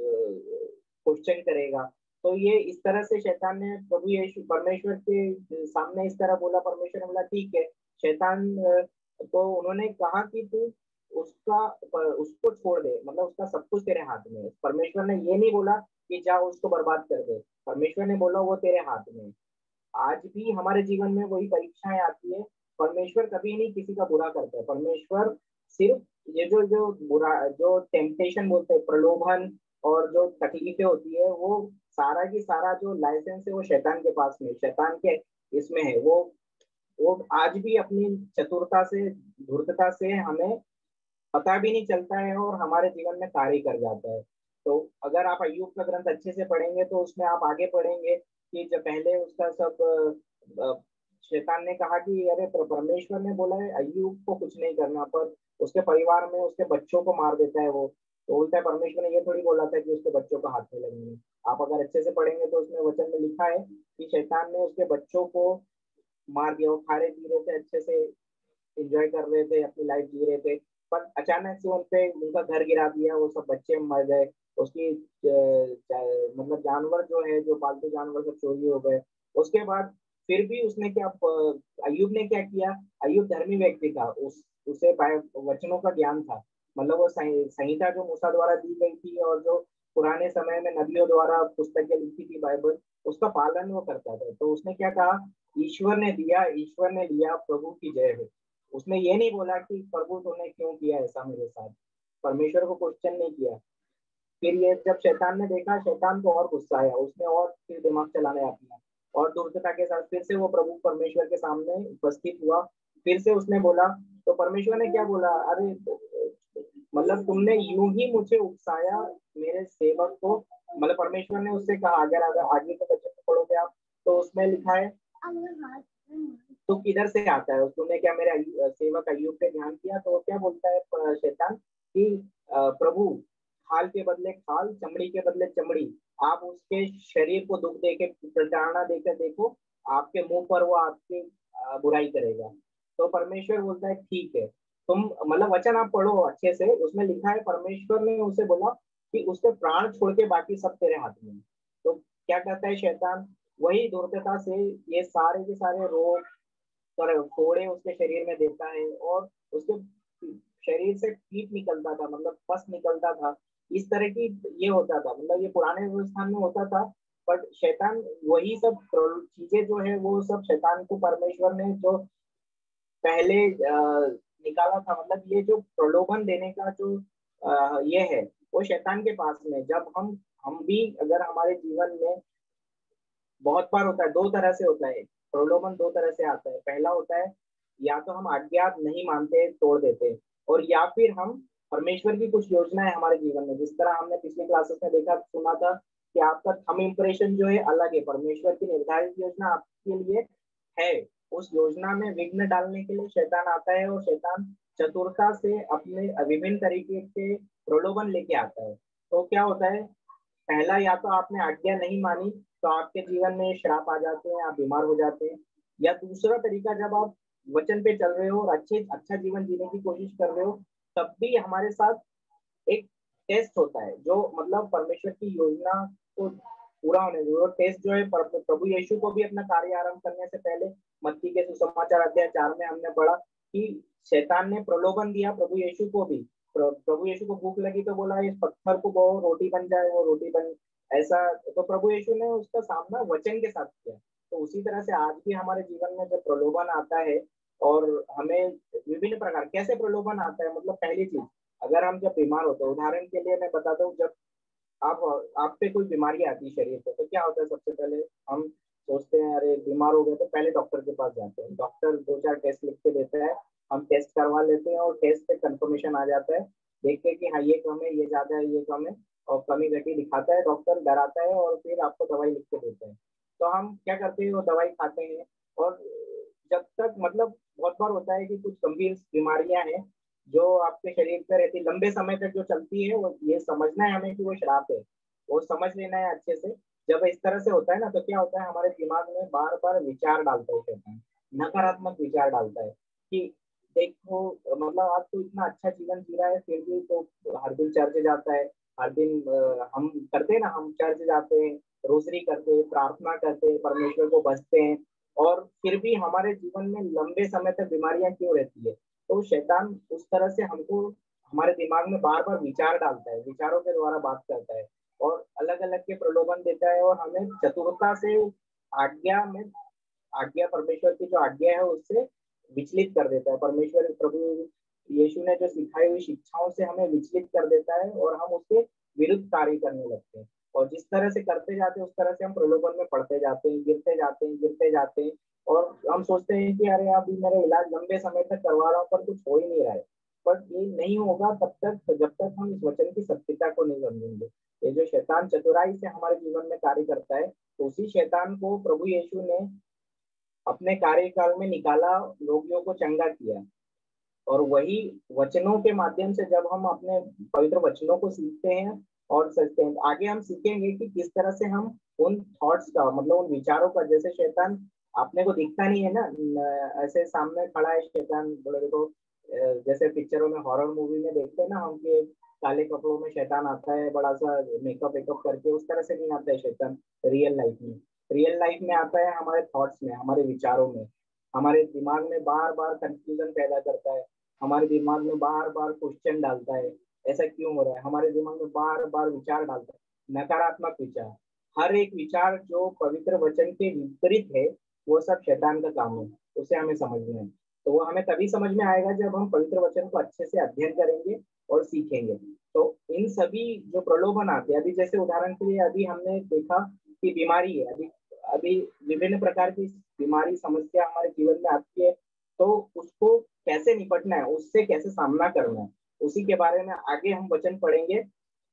क्वेश्चन करेगा। तो ये इस तरह से शैतान ने प्रभु यीशु परमेश्वर के सामने इस तरह बोला। परमेश्वर ने बोला ठीक है। शैतान तो उन्होंने कहा कि तू उसका उसको छोड़ दे, मतलब उसका सब कुछ तेरे हाथ में है। परमेश्वर ने ये नहीं बोला कि जाओ उसको बर्बाद कर दे, परमेश्वर ने बोला वो तेरे हाथ में है। आज भी हमारे जीवन में वही परीक्षाएं आती है। परमेश्वर कभी नहीं किसी का बुरा करता है। परमेश्वर सिर्फ ये जो जो बुरा जो टेम्पटेशन बोलते हैं, प्रलोभन और जो तकलीफें होती है, वो सारा की सारा जो लाइसेंस है वो शैतान के पास में, शैतान के इसमें है। वो वो आज भी अपनी चतुरता से, धूर्तता से हमें पता भी नहीं चलता है और हमारे जीवन में कार्य कर जाता है। तो अगर आप अय्यूब का ग्रंथ अच्छे से पढ़ेंगे तो उसमें आप आगे पढ़ेंगे कि जब पहले उसका सब शैतान ने कहा कि अरे परमेश्वर ने बोला है अय्यूब को कुछ नहीं करना, पर उसके परिवार में उसके बच्चों को मार देता है वो। तो बोलता है परमेश्वर ने ये थोड़ी बोला था कि उसके बच्चों को हाथ में लगेंगे। आप अगर अच्छे से पढ़ेंगे तो उसमें वचन में लिखा है कि शैतान ने उसके बच्चों को मार दिया। वो खा रहे पी रहे थे, अच्छे से एंजॉय कर रहे थे, अपनी लाइफ जी रहे थे, पर अचानक से उन पे उनका घर गिरा दिया, वो सब बच्चे मर गए। उसकी मतलब जानवर जो है, जो पालतू जानवर सब चोरी हो गए। उसके बाद फिर भी उसने क्या, अय्यूब ने क्या किया? अय्यूब धर्मी व्यक्ति था, उस उसे वचनों का ज्ञान था। मतलब वो संहिता जो मूसा द्वारा दी गई थी और जो पुराने समय में नबियों द्वारा पुस्तकें लिखी थी बाइबल, उसका पालन वो करता था। तो उसने क्या कहा, ईश्वर ने दिया, ईश्वर ने लिया, प्रभु की जय हो। उसने ये नहीं बोला कि प्रभु तूने क्यों किया ऐसा मेरे साथ, परमेश्वर को क्वेश्चन नहीं किया। फिर ये जब शैतान ने देखा, शैतान को और गुस्सा आया, उसने और फिर दिमाग चलाने अपना और धूर्तता के साथ फिर से वो प्रभु परमेश्वर के सामने उपस्थित हुआ। फिर से उसने बोला, तो परमेश्वर ने क्या बोला, अरे मतलब तुमने यूं ही मुझे उकसाया मेरे सेवक को। मतलब परमेश्वर ने उससे कहा, अगर अगर आगे के बच्चे को पढ़ोगे आप तो उसमें लिखा है तो किधर से आता है, तुमने क्या मेरे सेवक अय्यूब पे ध्यान किया? तो क्या बोलता है शैतान कि प्रभु खाल के बदले खाल, चमड़ी के बदले चमड़ी, आप उसके शरीर को दुख देके प्रताड़ना देकर देखो, आपके मुंह पर वो आपकी बुराई करेगा। तो परमेश्वर बोलता है ठीक है, तुम मतलब वचन आप पढ़ो अच्छे से, उसमें लिखा है परमेश्वर ने उसे बोला कि उसके प्राण छोड़ के बाकी सब तेरे हाथ में। तो क्या कहता है शैतान, वही धूर्तता से ये सारे के सारे रोग और फोड़े उसके शरीर में देता है, और उसके शरीर से कीट निकलता था, मतलब पस निकलता था, इस तरह की ये होता था, मतलब ये पुराने व्यवस्थान में होता था। बट शैतान वही सब चीजें जो है वो सब शैतान को परमेश्वर ने जो पहले आ, निकाला था, मतलब ये जो प्रलोभन देने का जो आ, ये है वो शैतान के पास में। जब हम हम भी अगर हमारे जीवन में बहुत बार होता है, दो तरह से होता है प्रलोभन, दो तरह से आता है। पहला होता है या तो हम आज्ञा नहीं मानते, तोड़ देते, और या फिर हम परमेश्वर की कुछ योजना है हमारे जीवन में, जिस तरह हमने पिछले क्लासेस में देखा सुना था कि आपका थम इम्प्रेशन जो है अलग है, परमेश्वर की निर्धारित योजना आपके लिए है। उस योजना में विघ्न डालने के लिए शैतान आता है, और शैतान चतुरता से अपने विभिन्न तरीके के प्रलोभन लेके आता है। तो क्या होता है, पहला या तो आपने आज्ञा नहीं मानी तो आपके जीवन में श्राप आ जाते हैं, आप बीमार हो जाते हैं। या दूसरा तरीका, जब आप वचन पे चल रहे हो और अच्छे अच्छा जीवन जीने की कोशिश कर रहे हो, तब भी हमारे साथ एक टेस्ट होता है, जो मतलब परमेश्वर की योजना को पूरा होने दो। टेस्ट जो है, प्रभु यीशु को भी अपना कार्य आरंभ करने से पहले मत्ती के सुसमाचार अध्याय चार में हमने पढ़ा कि शैतान ने प्रलोभन दिया प्रभु यीशु को भी। प्रभु यीशु को भूख लगी तो बोला इस पत्थर को वो रोटी बन जाए, वो रोटी बन ऐसा। तो प्रभु यीशु ने उसका सामना वचन के साथ किया। तो उसी तरह से आज भी हमारे जीवन में जब प्रलोभन आता है, और हमें विभिन्न प्रकार कैसे प्रलोभन आता है, मतलब पहली चीज, अगर हम जब बीमार होते हैं, उदाहरण के लिए मैं बताता हूँ, जब आप आप पे कोई बीमारी आती है शरीर पे, तो क्या होता है, सबसे पहले हम सोचते हैं अरे बीमार हो गए, तो पहले डॉक्टर के पास जाते हैं। डॉक्टर दो चार टेस्ट लिख के देता है, हम टेस्ट करवा लेते हैं, और टेस्ट पे कंफर्मेशन आ जाता है, देखते कि हाँ ये कम है, ये ज्यादा है, ये कम है, और कमी घटी दिखाता है, डॉक्टर डराता है, और फिर आपको दवाई लिख के देता है। तो हम क्या करते हैं, वो दवाई खाते हैं, और जब तक मतलब बहुत बार होता है कि कुछ गंभीर बीमारियां हैं जो आपके शरीर पर रहती, लंबे समय तक जो चलती है, वो ये समझना है हमें कि वो श्राप है, वो समझ लेना है अच्छे से। जब इस तरह से होता है ना, तो क्या होता है, हमारे दिमाग में बार बार विचार डालता है शैतान, नकारात्मक विचार डालता है कि देखो मतलब आप तो इतना अच्छा जीवन जी रहा है, फिर भी तो हर दिन चर्च जाता है, हर दिन हम करते हैं ना, हम चर्च जाते हैं, रोजरी करते हैं, प्रार्थना करते हैं, परमेश्वर को बसते हैं, और फिर भी हमारे जीवन में लंबे समय तक बीमारियां क्यों रहती है। तो शैतान उस तरह से हमको हमारे दिमाग में बार बार विचार डालता है, विचारों के द्वारा बात करता है, और अलग अलग के प्रलोभन देता है, और हमें चतुरता से आज्ञा में आज्ञा परमेश्वर की जो आज्ञा है उससे विचलित कर देता है। परमेश्वर प्रभु यीशु ने जो सिखाई हुई शिक्षाओं से हमें विचलित कर देता है, और हम उसके विरुद्ध कार्य करने लगते हैं, और जिस तरह से करते जाते हैं उस तरह से हम प्रलोभन में पड़ते जाते हैं, गिरते जाते हैं गिरते जाते हैं और हम सोचते हैं कि अरे अभी मेरा इलाज लंबे समय तक करवा रहा हूँ पर कुछ हो ही नहीं रहा है। पर ये नहीं होगा तब तक जब तक हम इस वचन की सत्यता को नहीं समझेंगे। ये जो शैतान चतुराई से हमारे जीवन में कार्य करता है, तो उसी शैतान को प्रभु यीशु ने अपने कार्यकाल में निकाला, रोगियों को चंगा किया, और वही वचनों के माध्यम से जब हम अपने पवित्र वचनों को सीखते हैं और सीखते हैं, आगे हम सीखेंगे कि किस तरह से हम उन थॉट्स का मतलब उन विचारों का, जैसे शैतान अपने को दिखता नहीं है ना, ऐसे सामने खड़ा है शैतान, बोले देखो जैसे पिक्चरों में हॉरर मूवी में देखते हैं ना हम कि काले कपड़ों में शैतान आता है बड़ा सा मेकअप वेकअप करके, उस तरह से नहीं आता है शैतान रियल लाइफ में। रियल लाइफ में आता है हमारे थॉट्स में, हमारे विचारों में, हमारे दिमाग में बार बार कंफ्यूजन पैदा करता है, हमारे दिमाग में बार बार क्वेश्चन डालता है ऐसा क्यों हो रहा है, हमारे दिमाग में बार बार विचार डालता है, नकारात्मक विचार। हर एक विचार जो पवित्र वचन के विपरीत है वो सब शैतान का काम है, उसे हमें समझना है। तो वो हमें तभी समझ में आएगा जब हम पवित्र वचन को अच्छे से अध्ययन करेंगे और सीखेंगे। तो इन सभी जो प्रलोभन आते हैं, अभी जैसे उदाहरण के लिए अभी हमने देखा कि बीमारी है, अभी अभी विभिन्न प्रकार की बीमारी समस्या हमारे जीवन में आती है, तो उसको कैसे निपटना है, उससे कैसे सामना करना है, उसी के बारे में आगे हम वचन पढ़ेंगे।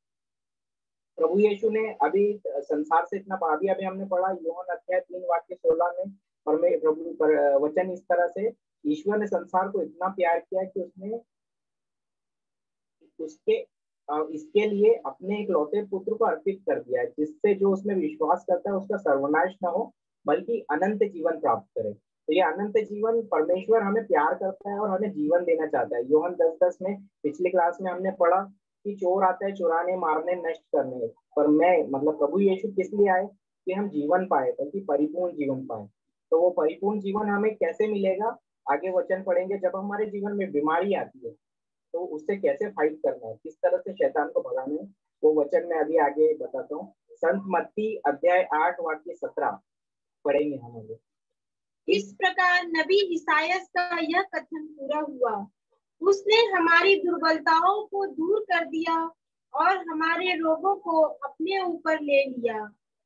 प्रभु यीशु ने अभी संसार से इतना पढ़ा, अभी अभी हमने पढ़ा यूहन्ना अध्याय तीन वाक्य सोलह में, परमे प्रभु पर वचन इस तरह से, ईश्वर ने संसार को इतना प्यार किया कि उसने उसके इसके लिए अपने एक लौते पुत्र को अर्पित कर दिया है, जिससे जो उसमें विश्वास करता है उसका सर्वनाश न हो बल्कि अनंत जीवन प्राप्त करे। तो ये अनंत जीवन, परमेश्वर हमें प्यार करता है और हमें जीवन देना चाहता है। योहन दस दस में पिछली क्लास में हमने पढ़ा कि चोर आता है चुराने, मारने, नष्ट करने, पर मैं मतलब प्रभु यीशु किस लिए आए? कि हम जीवन पाए, बल्कि परिपूर्ण जीवन पाए। तो वो परिपूर्ण जीवन हमें कैसे मिलेगा? आगे वचन पढ़ेंगे। जब हमारे जीवन में बीमारी आती है तो उससे कैसे फाइट करना है, किस तरह से शैतान को भगाना है, वो वचन मैं अभी आगे बताता हूँ। संत मत्ती अध्याय आठ वाक्य सत्रह पढ़ेंगे हम आगे। इस प्रकार नबी इसायास का यह कथन पूरा हुआ, उसने हमारी दुर्बलताओं को दूर कर दिया और हमारे रोगों को अपने ऊपर ले लिया।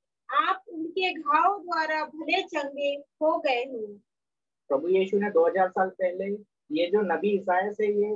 आप उनके घाव द्वारा भले चंगे हो गए हो। प्रभु यीशु ने दो हज़ार साल पहले, ये जो नबी इसायास है, ये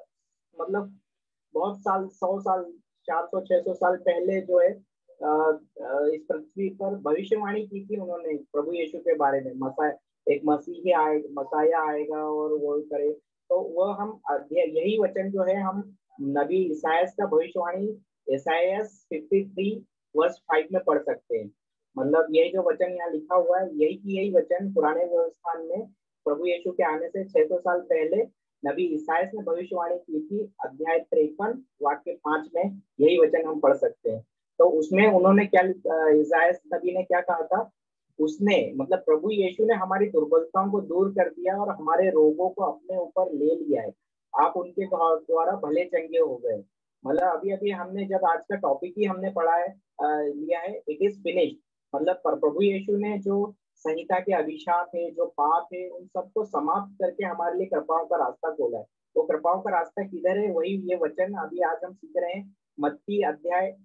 मतलब बहुत साल, सौ साल, चार सौ छह सौ साल पहले जो है आ, आ, इस पृथ्वी पर भविष्यवाणी की थी उन्होंने प्रभु यीशु के बारे में। मसा एक मसीही आए, मसाया आएगा और वो करे। तो वह हम यही वचन जो है हम नबी इसायास का भविष्यवाणी इसायास तिरेपन वर्ष पाँच में पढ़ सकते हैं। मतलब यही जो वचन यहाँ लिखा हुआ है, यही की यही वचन पुराने व्यवस्थान में प्रभु यीशु के आने से छह सौ साल पहले नबी इसायास ने भविष्यवाणी की थी। अध्याय तिरपन वाक्य पांच में यही वचन हम पढ़ सकते हैं। तो उसमें उन्होंने क्या, इसायास नबी ने क्या कहा था? उसने मतलब प्रभु यीशु ने हमारी दुर्बलताओं को दूर कर दिया और हमारे रोगों को अपने ऊपर ले लिया है। आप उनके द्वारा भले चंगे हो गए। मतलब अभी अभी हमने जब आज का टॉपिक ही हमने पढ़ा है, आ, लिया है, इट इज फिनिश्ड। मतलब प्रभु यीशु ने जो संहिता के अभिशाप है, जो पाप है, उन सबको समाप्त करके हमारे लिए कृपाओं का रास्ता खोला है। वो कृपाओं का रास्ता किधर है? वही ये वचन अभी आज हम सीख रहे हैं। मत्ती अध्याय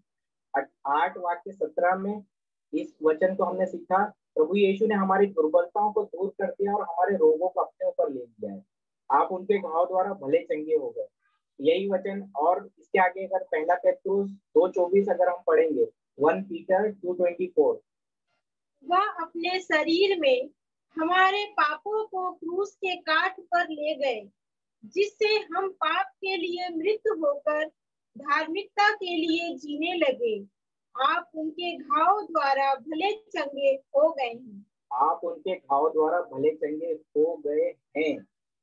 आठ वाक्य सत्रह में इस वचन को हमने सीखा। प्रभु यीशु ने हमारी दुर्बलताओं को दूर कर दिया और हमारे रोगों को अपने ऊपर ले लिया है। आप उनके घाव द्वारा भले चंगे हो गए, यही वचन। और इसके आगे अगर पहला पेट्रुस दो चौबीस अगर हम पढ़ेंगे, one Peter two twenty four, वह अपने शरीर में हमारे पापों को क्रूस के काट पर ले गए, जिससे हम पाप के लिए मृत होकर धार्मिकता के लिए जीने लगे। आप उनके घाव द्वारा भले चंगे हो गए हैं। आप उनके घाव द्वारा भले चंगे हो गए हैं,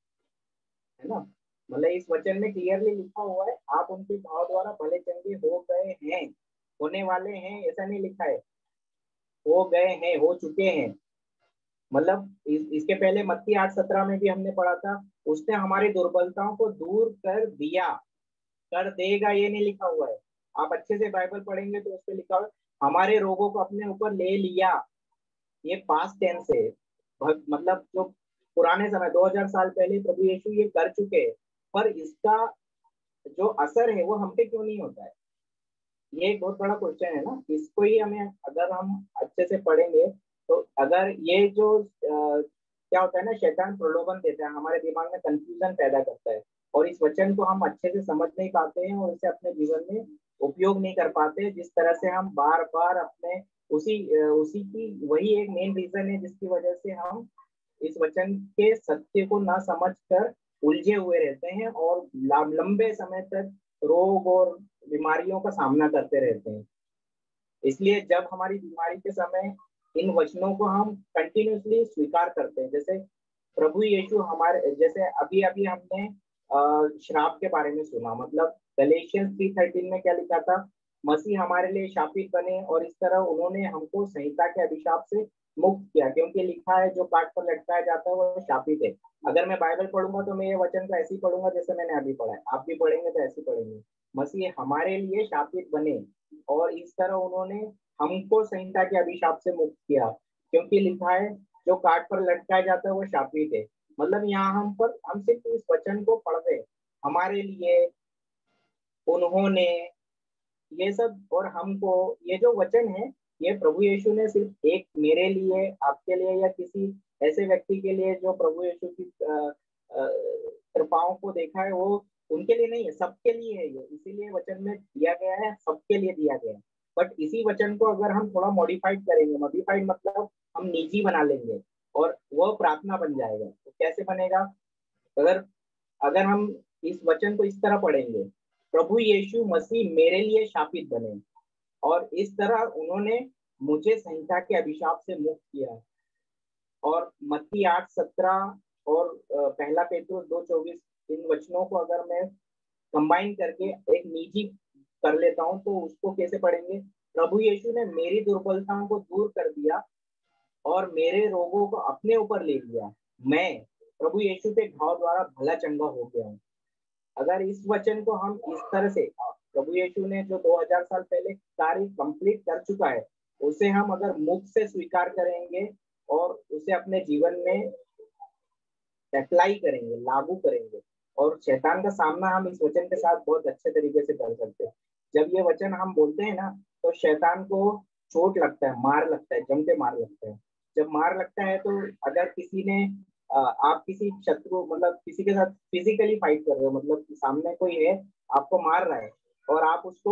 है ना? मतलब इस वचन में क्लियरली लिखा हुआ है, आप उनके घाव द्वारा भले चंगे हो गए हैं। होने वाले हैं ऐसा नहीं लिखा है, हो गए हैं, हो चुके हैं। मतलब इस, इसके पहले मत्ती आठ सत्रह में भी हमने पढ़ा था, उसने हमारी दुर्बलताओं को दूर कर दिया, कर देगा ये नहीं लिखा हुआ है। आप अच्छे से बाइबल पढ़ेंगे तो उसमें लिखा हुआ है हमारे रोगों को अपने ऊपर ले लिया। ये पास्ट टेंस है। मतलब जो पुराने समय दो हज़ार साल पहले प्रभु यीशु ये कर चुके हैं, पर इसका जो असर है वो हम पे क्यों नहीं होता है? ये एक बहुत बड़ा क्वेश्चन है ना। इसको ही हमें अगर हम अच्छे से पढ़ेंगे तो अगर ये जो आ, क्या होता है ना, शैतान प्रलोभन देता है, हमारे दिमाग में कंफ्यूजन पैदा करता है और इस वचन को हम अच्छे से समझ नहीं पाते हैं और इसे अपने जीवन में उपयोग नहीं कर पाते। जिस तरह से हम बार बार अपने उसी उसी की वही एक मेन रीजन है जिसकी वजह से हम इस वचन के सत्य को ना समझ कर उलझे हुए रहते हैं और लंबे समय तक रोग और बीमारियों का सामना करते रहते हैं। इसलिए जब हमारी बीमारी के समय इन वचनों को हम कंटिन्यूसली स्वीकार करते हैं, जैसे प्रभु यीशु हमारे, जैसे अभी अभी हमने श्राप के बारे में सुना, मतलब गलेशियंस थ्री थर्टीन में क्या लिखा था, मसीह हमारे लिए शापित बने और इस तरह उन्होंने हमको संहिता के अभिशाप से मुक्त किया, क्योंकि लिखा है जो काट पर लटकाया जाता है वो शापित है। अगर मैं बाइबल पढ़ूंगा तो मैं ये वचन को ऐसे ही पढ़ूंगा जैसे मैंने अभी पढ़ा है, आप भी पढ़ेंगे तो ऐसे पढ़ेंगे। मसीह हमारे लिए शापित बने और इस तरह उन्होंने हमको संहिता के अभिशाप से मुक्त किया, क्योंकि लिखा है जो काट पर लटकाया जाता है वो शापित है। मतलब यहाँ हम पर हम सिर्फ इस वचन को पढ़ रहे, हमारे लिए, उन्होंने, ये सब, और हमको, ये जो वचन है ये प्रभु यीशु ने सिर्फ एक मेरे लिए, आपके लिए या किसी ऐसे व्यक्ति के लिए जो प्रभु यीशु की कृपाओं को देखा है, वो उनके लिए नहीं है, सबके लिए है ये। इसीलिए वचन में दिया गया है, सबके लिए दिया गया है। बट इसी वचन को अगर हम थोड़ा मॉडिफाइड करेंगे, मॉडिफाइड मतलब हम निजी बना लेंगे और वह प्रार्थना बन जाएगा। तो कैसे बनेगा? अगर अगर हम इस वचन को इस तरह पढ़ेंगे, प्रभु यीशु मसीह मेरे लिए शापित बने और इस तरह उन्होंने मुझे संहिता के अभिशाप से मुक्त किया। और मत्ती आठ सत्रह और पहला पेट्रोस दो चौबीस इन वचनों को अगर मैं कंबाइन करके एक निजी कर लेता हूं तो उसको कैसे पढ़ेंगे? प्रभु यीशु ने मेरी दुर्बलताओं को दूर कर दिया और मेरे रोगों को अपने ऊपर ले लिया। मैं प्रभु यीशु के घाव द्वारा भला चंगा हो गया हूँ। अगर इस वचन को हम इस तरह से, प्रभु यीशु ने जो दो हज़ार साल पहले कार्य कंप्लीट कर चुका है, उसे हम अगर मुख से स्वीकार करेंगे और उसे अपने जीवन में अप्लाई करेंगे, लागू करेंगे, और शैतान का सामना हम इस वचन के साथ बहुत अच्छे तरीके से कर सकते हैं। जब ये वचन हम बोलते हैं ना, तो शैतान को चोट लगता है, मार लगता है, जम के मार लगता है। जब मार लगता है तो अगर किसी ने आप किसी शत्रु मतलब किसी के साथ फिजिकली फाइट कर रहे हो, मतलब सामने कोई है आपको मार रहा है और आप उसको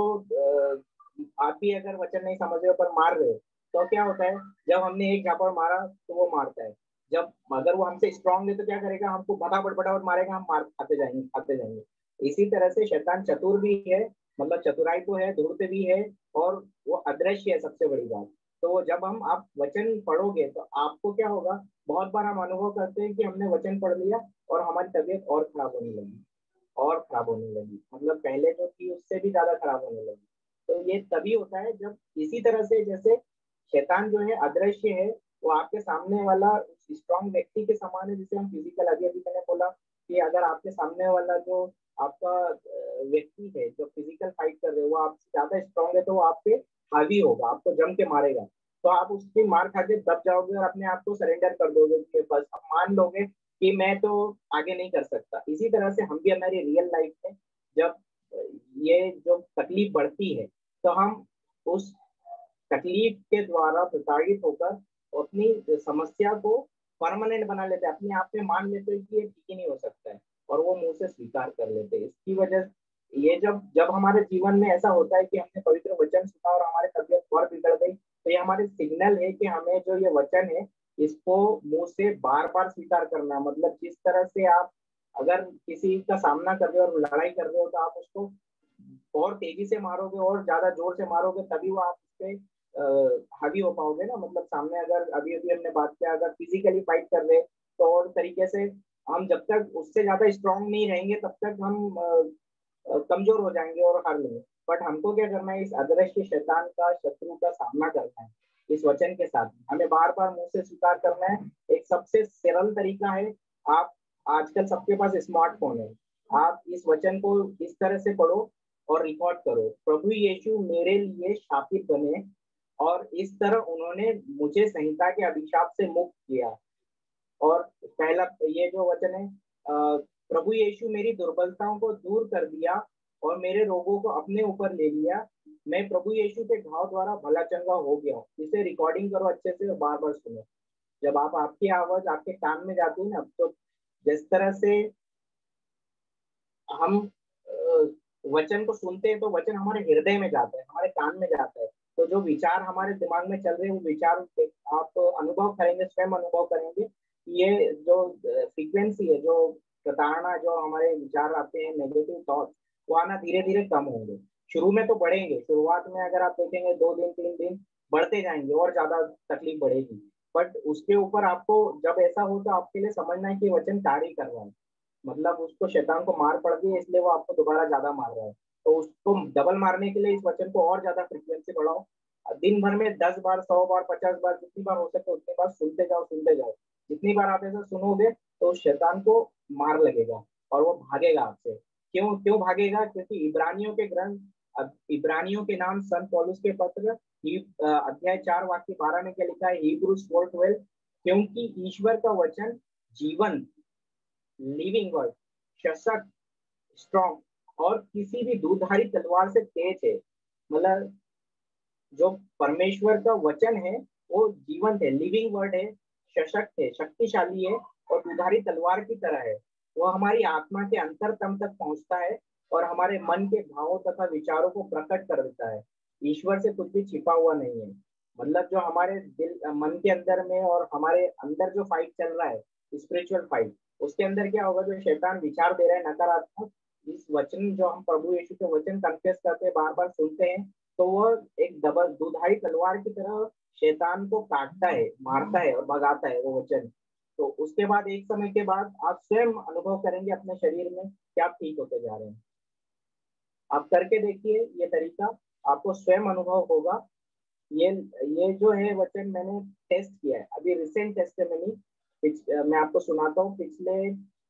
आप भी अगर वचन नहीं समझ रहे हो पर मार रहे हो, तो क्या होता है? जब हमने एक झापड़ मारा तो वो मारता है। जब अगर वो हमसे स्ट्रांग है तो क्या करेगा? हमको फटाफट फटाफट मारेगा, हम मार खाते जाएंगे खाते जाएंगे। इसी तरह से शैतान चतुर भी है, मतलब चतुराई तो है, धूर्त भी है, और वो अदृश्य है सबसे बड़ी बात। तो जब हम आप वचन पढ़ोगे तो आपको क्या होगा? बहुत बार हम अनुभव करते हैं कि हमने वचन पढ़ लिया और हमारी तबीयत और खराब होने लगी और खराब होने लगी, मतलब पहले जो थी उससे भी ज्यादा खराब होने लगी। तो ये तभी होता है जब इसी तरह से, जैसे शैतान जो है अदृश्य है, वो आपके सामने वाला स्ट्रॉन्ग व्यक्ति के समान है, जिसे हम फिजिकल, अभी अभी मैंने बोला कि अगर आपके सामने वाला जो आपका व्यक्ति है जो फिजिकल फाइट कर रहे हो वो आपसे ज्यादा स्ट्रॉन्ग है तो वो आप पे हावी होगा, आपको जम के मारेगा, तो आप उसकी मार खा के दब जाओगे और अपने आप को सरेंडर कर दोगे कि बस अब मान लोगे कि मैं तो आगे नहीं कर सकता। इसी तरह से हम भी हमारी रियल लाइफ में जब ये जो तकलीफ बढ़ती है तो हम उस तकलीफ के द्वारा प्रताड़ित होकर अपनी समस्या को परमानेंट बना लेते हैं, अपने आप में मान लेते हैं कि ये ठीक ही नहीं हो सकता है, और वो मुंह से स्वीकार कर लेते हैं। इसकी वजह ये जब जब हमारे जीवन में ऐसा होता है कि हमने पवित्र वचन सुना और हमारी तबीयत और बिगड़ गई, तो ये हमारे सिग्नल है कि हमें जो ये वचन है इसको मुंह से बार बार स्वीकार करना। मतलब जिस तरह से आप अगर किसी का सामना कर रहे हो और लड़ाई कर रहे हो तो आप उसको और तेजी से मारोगे और ज्यादा जोर से मारोगे, तभी वो आप उससे हावी हो पाओगे ना। मतलब सामने अगर अभी अभी हमने बात किया, अगर फिजिकली फाइट कर रहे तो और तरीके से हम जब तक उससे ज्यादा स्ट्रांग नहीं रहेंगे तब तक हम आ, कमजोर हो जाएंगे और हार लेंगे। बट हमको क्या करना है? इस अदृश्य शैतान का, शत्रु का सामना करना है इस वचन के साथ। हमें बार बार मुंह से स्वीकार करना है। एक सबसे सरल तरीका है, आप आजकल सबके पास स्मार्टफोन है, आप इस वचन को इस तरह से पढ़ो और रिकॉर्ड करो, प्रभु यीशु मेरे लिए शापित बने और इस तरह उन्होंने मुझे संहिता के अभिशाप से मुक्त किया। और पहला ये जो वचन है, प्रभु यीशु मेरी दुर्बलताओं को दूर कर दिया और मेरे रोगों को अपने ऊपर ले लिया। मैं प्रभु यीशु के घाव द्वारा भला चंगा हो गया हूँ। इसे रिकॉर्डिंग करो अच्छे से और बार बार सुनो। जब आप आपकी आवाज आपके कान में जाती है ना, तो जिस तरह से हम वचन को सुनते हैं तो वचन हमारे हृदय में जाता है, हमारे कान में जाता है। तो जो विचार हमारे दिमाग में चल रहे हैं वो विचार आप अनुभव करेंगे, स्वयं अनुभव करेंगे। ये जो फ्रीक्वेंसी है, जो प्रताड़ना, जो हमारे विचार आते हैं, नेगेटिव थॉट, वो आना धीरे धीरे कम होंगे। शुरू में तो बढ़ेंगे, शुरुआत में अगर आप देखेंगे दो दिन तीन दिन बढ़ते जाएंगे और ज्यादा तकलीफ बढ़ेगी। बट उसके ऊपर आपको जब ऐसा हो तो आपके लिए समझना है कि वचन कार्य कर रहा है, मतलब उसको शैतान को मार पड़ गई इसलिए वो आपको दोबारा ज्यादा मार रहा है। तो उसको डबल मारने के लिए इस वचन को और ज्यादा फ्रीक्वेंसी बढ़ाओ। दिन भर में दस बार, सौ बार, पचास बार, जितनी बार हो सके उतनी बार सुनते जाओ सुनते जाओ। जितनी बार आप ऐसा सुनोगे तो शैतान को मार लगेगा और वो भागेगा आपसे। क्यों क्यों भागेगा? क्योंकि इब्रानियों के ग्रंथ, इब्रानियों के नाम संत पौलुस के पत्र अध्याय चार वाक्य बारह में क्या लिखा है? हिब्रूज फोर ट्वेल्व, क्योंकि ईश्वर का वचन जीवन, लिविंग वर्ड, सशक्त, स्ट्रॉन्ग और किसी भी दूधारी तलवार से तेज है। मतलब जो परमेश्वर का वचन है वो जीवंत है, लिविंग वर्ड है, सशक्त है, शक्तिशाली है और दूधारी तलवार की तरह है। वो हमारी आत्मा के अंतरतम तक पहुंचता है और हमारे मन के भावों तथा विचारों को प्रकट कर देता है। ईश्वर से कुछ भी छिपा हुआ नहीं है। मतलब जो हमारे दिल, मन के अंदर में और हमारे अंदर जो फाइट चल रहा है, स्पिरिचुअल फाइट, उसके अंदर क्या होगा? जो शैतान विचार दे रहा है नकारात्मक, इस वचन जो हम प्रभु यीशु के वचन कन्फेस करते हैं, बार बार सुनते हैं, तो वो एक डबल दुधारी तलवार की तरह शैतान को काटता है, मारता है और भगाता है वो वचन। तो उसके बाद एक समय के बाद आप स्वयं अनुभव करेंगे अपने शरीर में कि आप ठीक होते जा रहे हैं। आप करके देखिए ये तरीका, आपको स्वयं अनुभव होगा। ये ये जो है वचन मैंने टेस्ट किया है अभी, रिसेंट टेस्टिमनी मैं आपको सुनाता हूँ। पिछले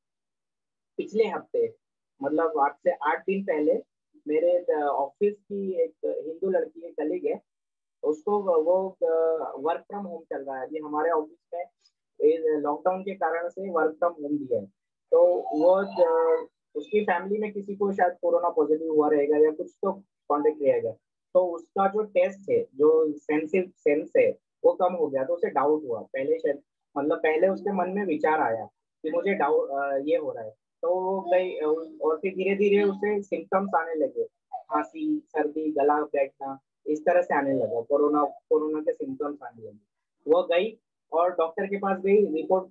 पिछले हफ्ते, मतलब आज से आठ दिन पहले, मेरे ऑफिस की एक हिंदू लड़की, एक कलीग है, उसको वो वर्क फ्रॉम होम चल रहा है अभी हमारे ऑफिस में, लॉकडाउन के कारण से वर्क फ्रॉम होम दिया है। तो वो ज, उसकी फैमिली में किसी को शायद कोरोना पॉजिटिव हुआ रहेगा या कुछ तो कॉन्टेक्ट रहेगा, तो उसका जो टेस्ट है, जो सेंसिव सेंस है, वो कम हो गया। तो उसे डाउट हुआ पहले, शायद मतलब पहले उसके मन में विचार आया कि मुझे डाउट ये हो रहा है। तो वो गई और फिर धीरे धीरे उसे सिम्टम्स आने लगे, खांसी, सर्दी, गला बैठना, इस तरह से आने लगा, कोरोना कोरोना के सिम्टम्स आने लगे। वो गई और डॉक्टर के पास गई, रिपोर्ट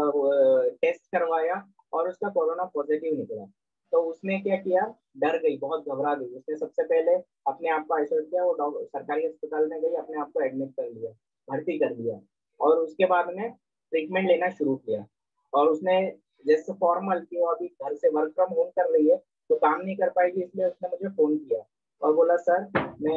टेस्ट करवाया और उसका कोरोना पॉजिटिव निकला। तो उसने क्या किया, डर गई, बहुत घबरा गई। उसने सबसे पहले अपने आप को आइसोलेट किया, वो सरकारी अस्पताल में गई, अपने आप को एडमिट कर लिया, भर्ती कर लिया, और उसके बाद में ट्रीटमेंट लेना शुरू किया। और उसने जैसे फॉर्मल कि वो अभी घर से वर्क फ्रॉम होम कर रही है तो काम नहीं कर पाएगी, इसलिए उसने मुझे फोन किया और बोला सर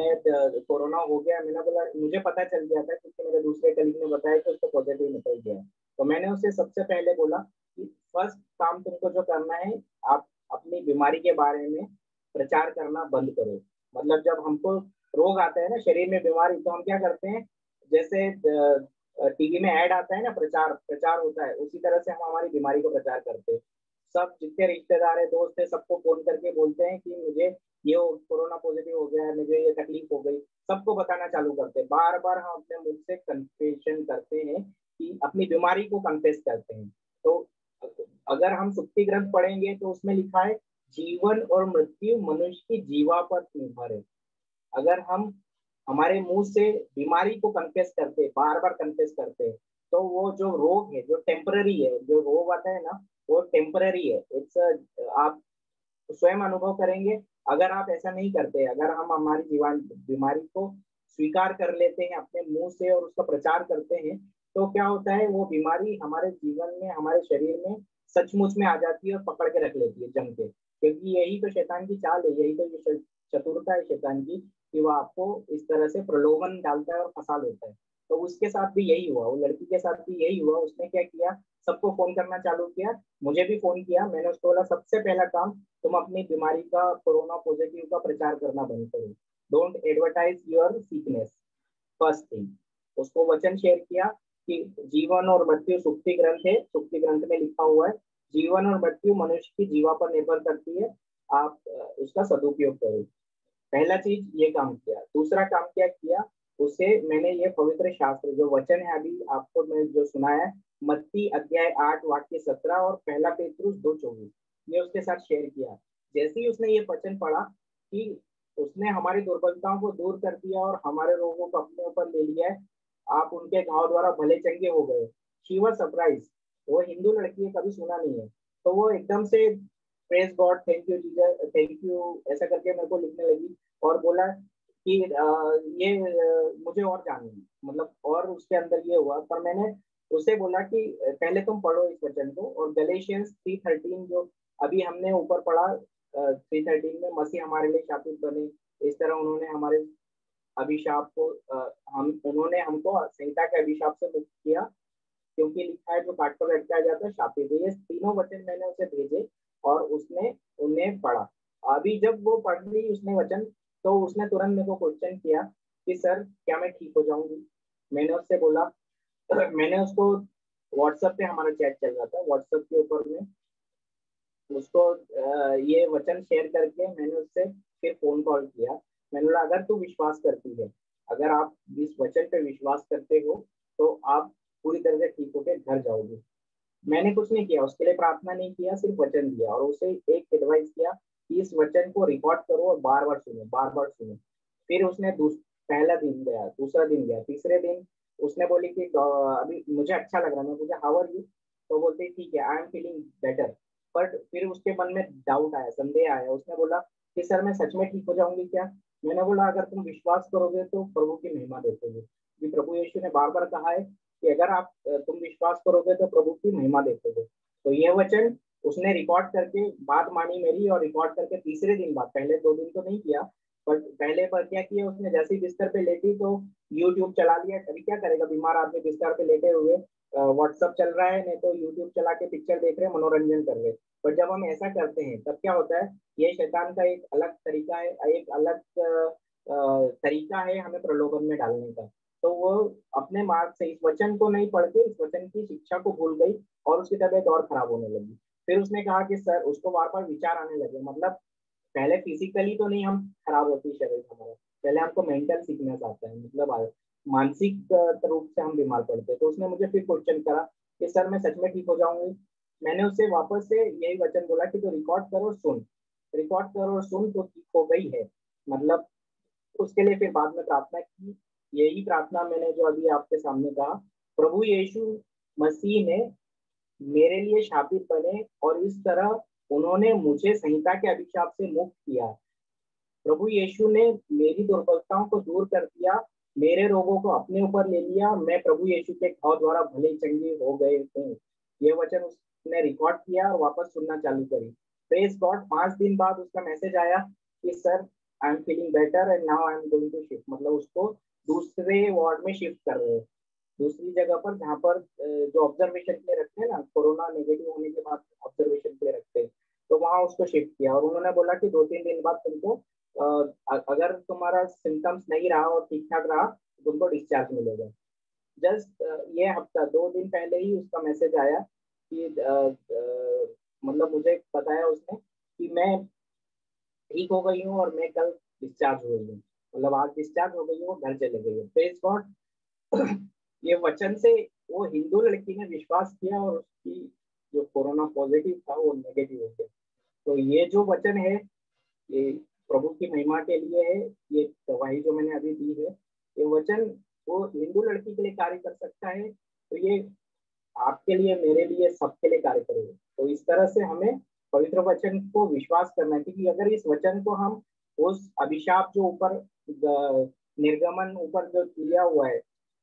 मैं कोरोना हो गया। मैंने बोला मुझे पता चल गया था क्योंकि मेरे दूसरे कलीग ने बताया कि उसको पॉजिटिव निकल गया। तो मैंने उसे सबसे पहले बोला कि फर्स्ट काम तुमको जो करना है, आप अपनी बीमारी के बारे में प्रचार करना बंद करो। मतलब जब हमको रोग आता है ना शरीर में, बीमारी, तो हम क्या करते हैं, जैसे टीवी में ऐड आता है ना, प्रचार प्रचार होता है, उसी तरह से हम हमारी बीमारी को प्रचार करते हैं। सब जितने रिश्तेदार है, दोस्त है, सबको फोन करके बोलते हैं कि मुझे ये कोरोना पॉजिटिव हो गया है, मुझे ये तकलीफ हो गई, सबको बताना चालू करते हैं। बार बार हम अपने मुंह से कन्फेशन करते हैं कि अपनी बीमारी को कन्फेस करते हैं। तो अगर हम सुक्ति ग्रंथ पढ़ेंगे तो उसमें लिखा है जीवन और मृत्यु मनुष्य की जीवा पर निर्भर है। अगर हम हमारे मुंह से बीमारी को कन्फेस करते, बार बार कन्फेस करते, तो वो जो रोग है, जो टेम्पररी है, जो रोग आता है ना, वो टेम्पररी है। इट्स आप स्वयं अनुभव करेंगे। अगर आप ऐसा नहीं करते, अगर हम हमारी जीवन बीमारी को स्वीकार कर लेते हैं अपने मुंह से और उसका प्रचार करते हैं, तो क्या होता है, वो बीमारी हमारे जीवन में, हमारे शरीर में सचमुच में आ जाती है और पकड़ के रख लेती है जम के। क्योंकि यही तो शैतान की चाल है, यही तो चतुरता है शैतान की, कि वो आपको इस तरह से प्रलोभन डालता है और फंसा लेता है। तो उसके साथ भी यही हुआ, वो लड़की के साथ भी यही हुआ। उसने क्या किया, सबको फोन करना चालू किया, मुझे भी फोन किया। मैंने उसको बोला सबसे पहला काम, तुम अपनी बीमारी का, कोरोना पॉजिटिव का प्रचार करना बंद करो। Don't advertise your sickness, first thing. उसको वचन शेयर किया कि जीवन और मृत्यु सुक्ति ग्रंथ है, सुक्ति ग्रंथ में लिखा हुआ है जीवन और मृत्यु मनुष्य की जीवा पर निर्भर करती है, आप उसका सदुपयोग करो। पहला चीज ये काम किया। दूसरा काम क्या किया, उसे मैंने ये पवित्र शास्त्र जो वचन है अभी आपको मैं जो सुनाया है, मत्ती अध्याय आठ वाक्य सत्रह और पहला पेतरुस दो चौबीस, ये उसके साथ शेयर किया। जैसे ही उसने ये वचन पढ़ा कि उसने हमारी दुर्बलताओं को दूर कर दिया और हमारे रोगों को अपने ऊपर ले लिया है, आप उनके घाव द्वारा भले चंगे हो गए। She was surprise. वो हिंदू लड़की है, कभी सुना नहीं है। तो वो एकदम से praise God, thank you Jesus, thank you ऐसा करके मेरे को लिखने लगी और बोला कि आ, ये आ, मुझे और जानना, मतलब और उसके अंदर ये हुआ। पर मैंने उसे बोला कि पहले तुम पढ़ो इस वचन को, और गलेशियंस थ्री थर्टीन जो अभी हमने ऊपर पढ़ा, थ्री थर्टीन में मसीह हमारे लिए शापित बने, इस तरह उन्होंने हमारे अभिशाप को आ, हम उन्होंने हमको संहिता के अभिशाप से मुक्त किया, क्योंकि लिखा है जो काट पर लटकाया जाता है शापित है। ये तीनों वचन मैंने उसे भेजे और उसने उन्हें पढ़ा। अभी जब वो पढ़ ली उसने वचन, तो उसने तुरंत मेरे को क्वेश्चन किया कि सर क्या मैं ठीक हो जाऊंगी। मैंने उससे बोला मैंने उसको व्हाट्सएप पे, हमारा चैट चल रहा था व्हाट्सएप के ऊपर में, उसको ये वचन शेयर करके मैंने उससे फिर फोन कॉल किया। मैंने बोला अगर तू विश्वास करती है, अगर आप इस वचन पे विश्वास करते हो, तो आप पूरी तरह से ठीक होकर घर जाओगे। मैंने कुछ नहीं किया, उसके लिए प्रार्थना नहीं किया, सिर्फ वचन दिया और उसे एक एडवाइस किया कि इस वचन को रिकॉर्ड करो और बार बार सुनो, बार बार सुनो। फिर उसने पहला दिन गया, दूसरा दिन गया, तीसरे दिन उसने बोली कि अभी मुझे अच्छा लग रहा है, मैं मुझे हाउ आर यू, तो बोलते ठीक है I am feeling better. But फिर उसके मन में डाउट आया, संदेह आया, उसने बोला कि सर मैं सच में ठीक हो जाऊंगी क्या? मैंने बोला अगर तुम विश्वास करोगे तो प्रभु की महिमा देखोगे, कि प्रभु यीशु ने बार बार कहा है कि अगर आप तुम विश्वास करोगे तो प्रभु की महिमा देखोगे। तो ये वचन उसने रिकॉर्ड करके बात मानी मेरी, और रिकॉर्ड करके तीसरे दिन बाद, पहले दो दिन तो नहीं किया, बट पहले पर क्या किया उसने, जैसे ही बिस्तर पे लेटी तो यूट्यूब चला लिया। अभी क्या करेगा बीमार आदमी बिस्तर पे लेटे हुए, व्हाट्सअप चल रहा है, नहीं तो यूट्यूब चला के पिक्चर देख रहे, मनोरंजन कर रहे। पर जब हम ऐसा करते हैं तब क्या होता है, ये शैतान का एक अलग तरीका है, एक अलग तरीका है हमें प्रलोभन में डालने का। तो वो अपने मार्ग से इस वचन को नहीं पढ़ के इस वचन की शिक्षा को भूल गई और उसकी तबीयत और खराब होने लगी। फिर उसने कहा कि सर, उसको बार बार विचार आने लगे, मतलब पहले फिजिकली तो नहीं हम खराब होती शरीर हमारा, पहले हमको मेंटल सिकनेस आता है, मतलब मानसिक रूप से हम बीमार पड़ते हैं। तो उसने मुझे फिर क्वेश्चन करा कि सर मैं सच में ठीक हो जाऊंगी? मैंने उससे वापस से यही वचन बोला कि तो रिकॉर्ड करो सुन, रिकॉर्ड करो और सुन, तो ठीक हो गई है। मतलब उसके लिए फिर बाद में प्रार्थना की, यही प्रार्थना मैंने जो अभी आपके सामने कहा, प्रभु यीशु मसीह ने मेरे लिए शापित बने और इस तरह उन्होंने मुझे संहिता के अभिशाप से मुक्त किया। प्रभु यीशु ने मेरी दुर्बलताओं को दूर कर दिया, मेरे रोगों को अपने ऊपर ले लिया, मैं प्रभु यीशु के घाव द्वारा भले चंगे हो गए हूँ। ये वचन उसने रिकॉर्ड किया और वापस सुनना चालू करी। Praise God. पांच दिन बाद उसका मैसेज आया कि sir I am feeling better and now I am going to shift, मतलब उसको दूसरे वार्ड में शिफ्ट कर रहे हैं, दूसरी जगह पर, जहाँ पर जो ऑब्जर्वेशन के लिए रखते हैं ना, कोरोना नेगेटिव होने के बाद ऑब्जर्वेशन के लिए रखते हैं, तो वहाँ उसको शिफ्ट किया। और उन्होंने बोला कि दो तीन दिन बाद तुमको अगर तुम्हारा सिम्टम्स नहीं रहा और ठीक ठाक रहा तो तुमको डिस्चार्ज मिलेगा। जस्ट ये हफ्ता दो दिन पहले ही उसका मैसेज आया कि आ, आ, मतलब मुझे बताया उसने कि मैं ठीक हो गई हूँ और मैं कल डिस्चार्ज हो गई हूँ, मतलब आज डिस्चार्ज हो गई हूँ, घर चले गई हूँ। Praise God. ये वचन से वो हिंदू लड़की ने विश्वास किया और उसकी जो कोरोना पॉजिटिव था वो नेगेटिव हो गया। तो ये जो वचन है ये प्रभु की महिमा के लिए है। ये गवाही जो मैंने अभी दी है, ये वचन वो हिंदू लड़की के लिए कार्य कर सकता है, तो ये आपके लिए, मेरे लिए, सबके लिए कार्य करेगा। तो इस तरह से हमें पवित्र वचन को विश्वास करना है, क्योंकि अगर इस वचन को हम उस अभिशाप जो ऊपर निर्गमन ऊपर जो लिया हुआ है,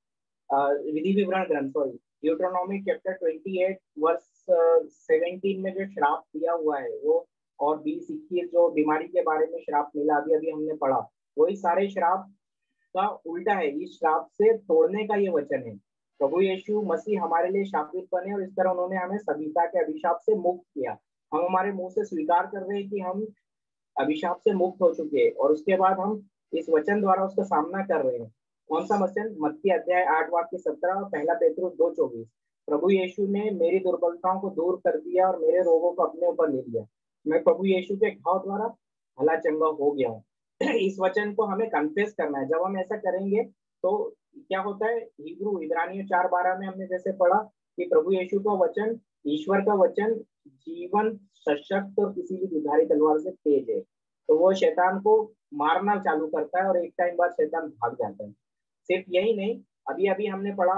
विधि विवरण ग्रंथ, सॉरी ड्यूटरोनॉमी चैप्टर अट्ठाईस वर्स सत्रह में जो श्राप दिया हुआ है वो, और बीस इक्कीस जो बीमारी के बारे में श्राप मिला अभी अभी हमने पढ़ा, वही सारे श्राप का उल्टा है। इस श्राप से तोड़ने का ये वचन है। प्रभु यीशु मसीह हमारे लिए शापित बने और इस तरह उन्होंने हमें सभीता के अभिशाप से मुक्त किया। हम हमारे मुंह से स्वीकार कर रहे हैं कि हम अभिशाप से मुक्त हो चुके हैं, और उसके बाद हम इस वचन द्वारा उसका सामना कर रहे हैं। कौन सा वचन? मत्ती अध्याय आठ वाक्य सत्रह, पहला पेतरुस दो चौबीस। प्रभु यीशु ने मेरी दुर्बलताओं को दूर कर दिया और मेरे रोगों को अपने ऊपर ले लिया, मैं प्रभु यीशु के घाव द्वारा भला चंगा हो गया हूँ। इस वचन को हमें कन्फेस करना है। जब हम ऐसा करेंगे तो क्या होता है, हिब्रू इब्रानियों चार बारह में हमने जैसे पढ़ा कि प्रभु यीशु का वचन, ईश्वर का वचन जीवन सशक्त और किसी भी दुधारी तलवार से तेज है। तो वो शैतान को मारना चालू करता है और एक टाइम बाद शैतान भाग जाता है। सिर्फ यही नहीं, अभी अभी हमने पढ़ा,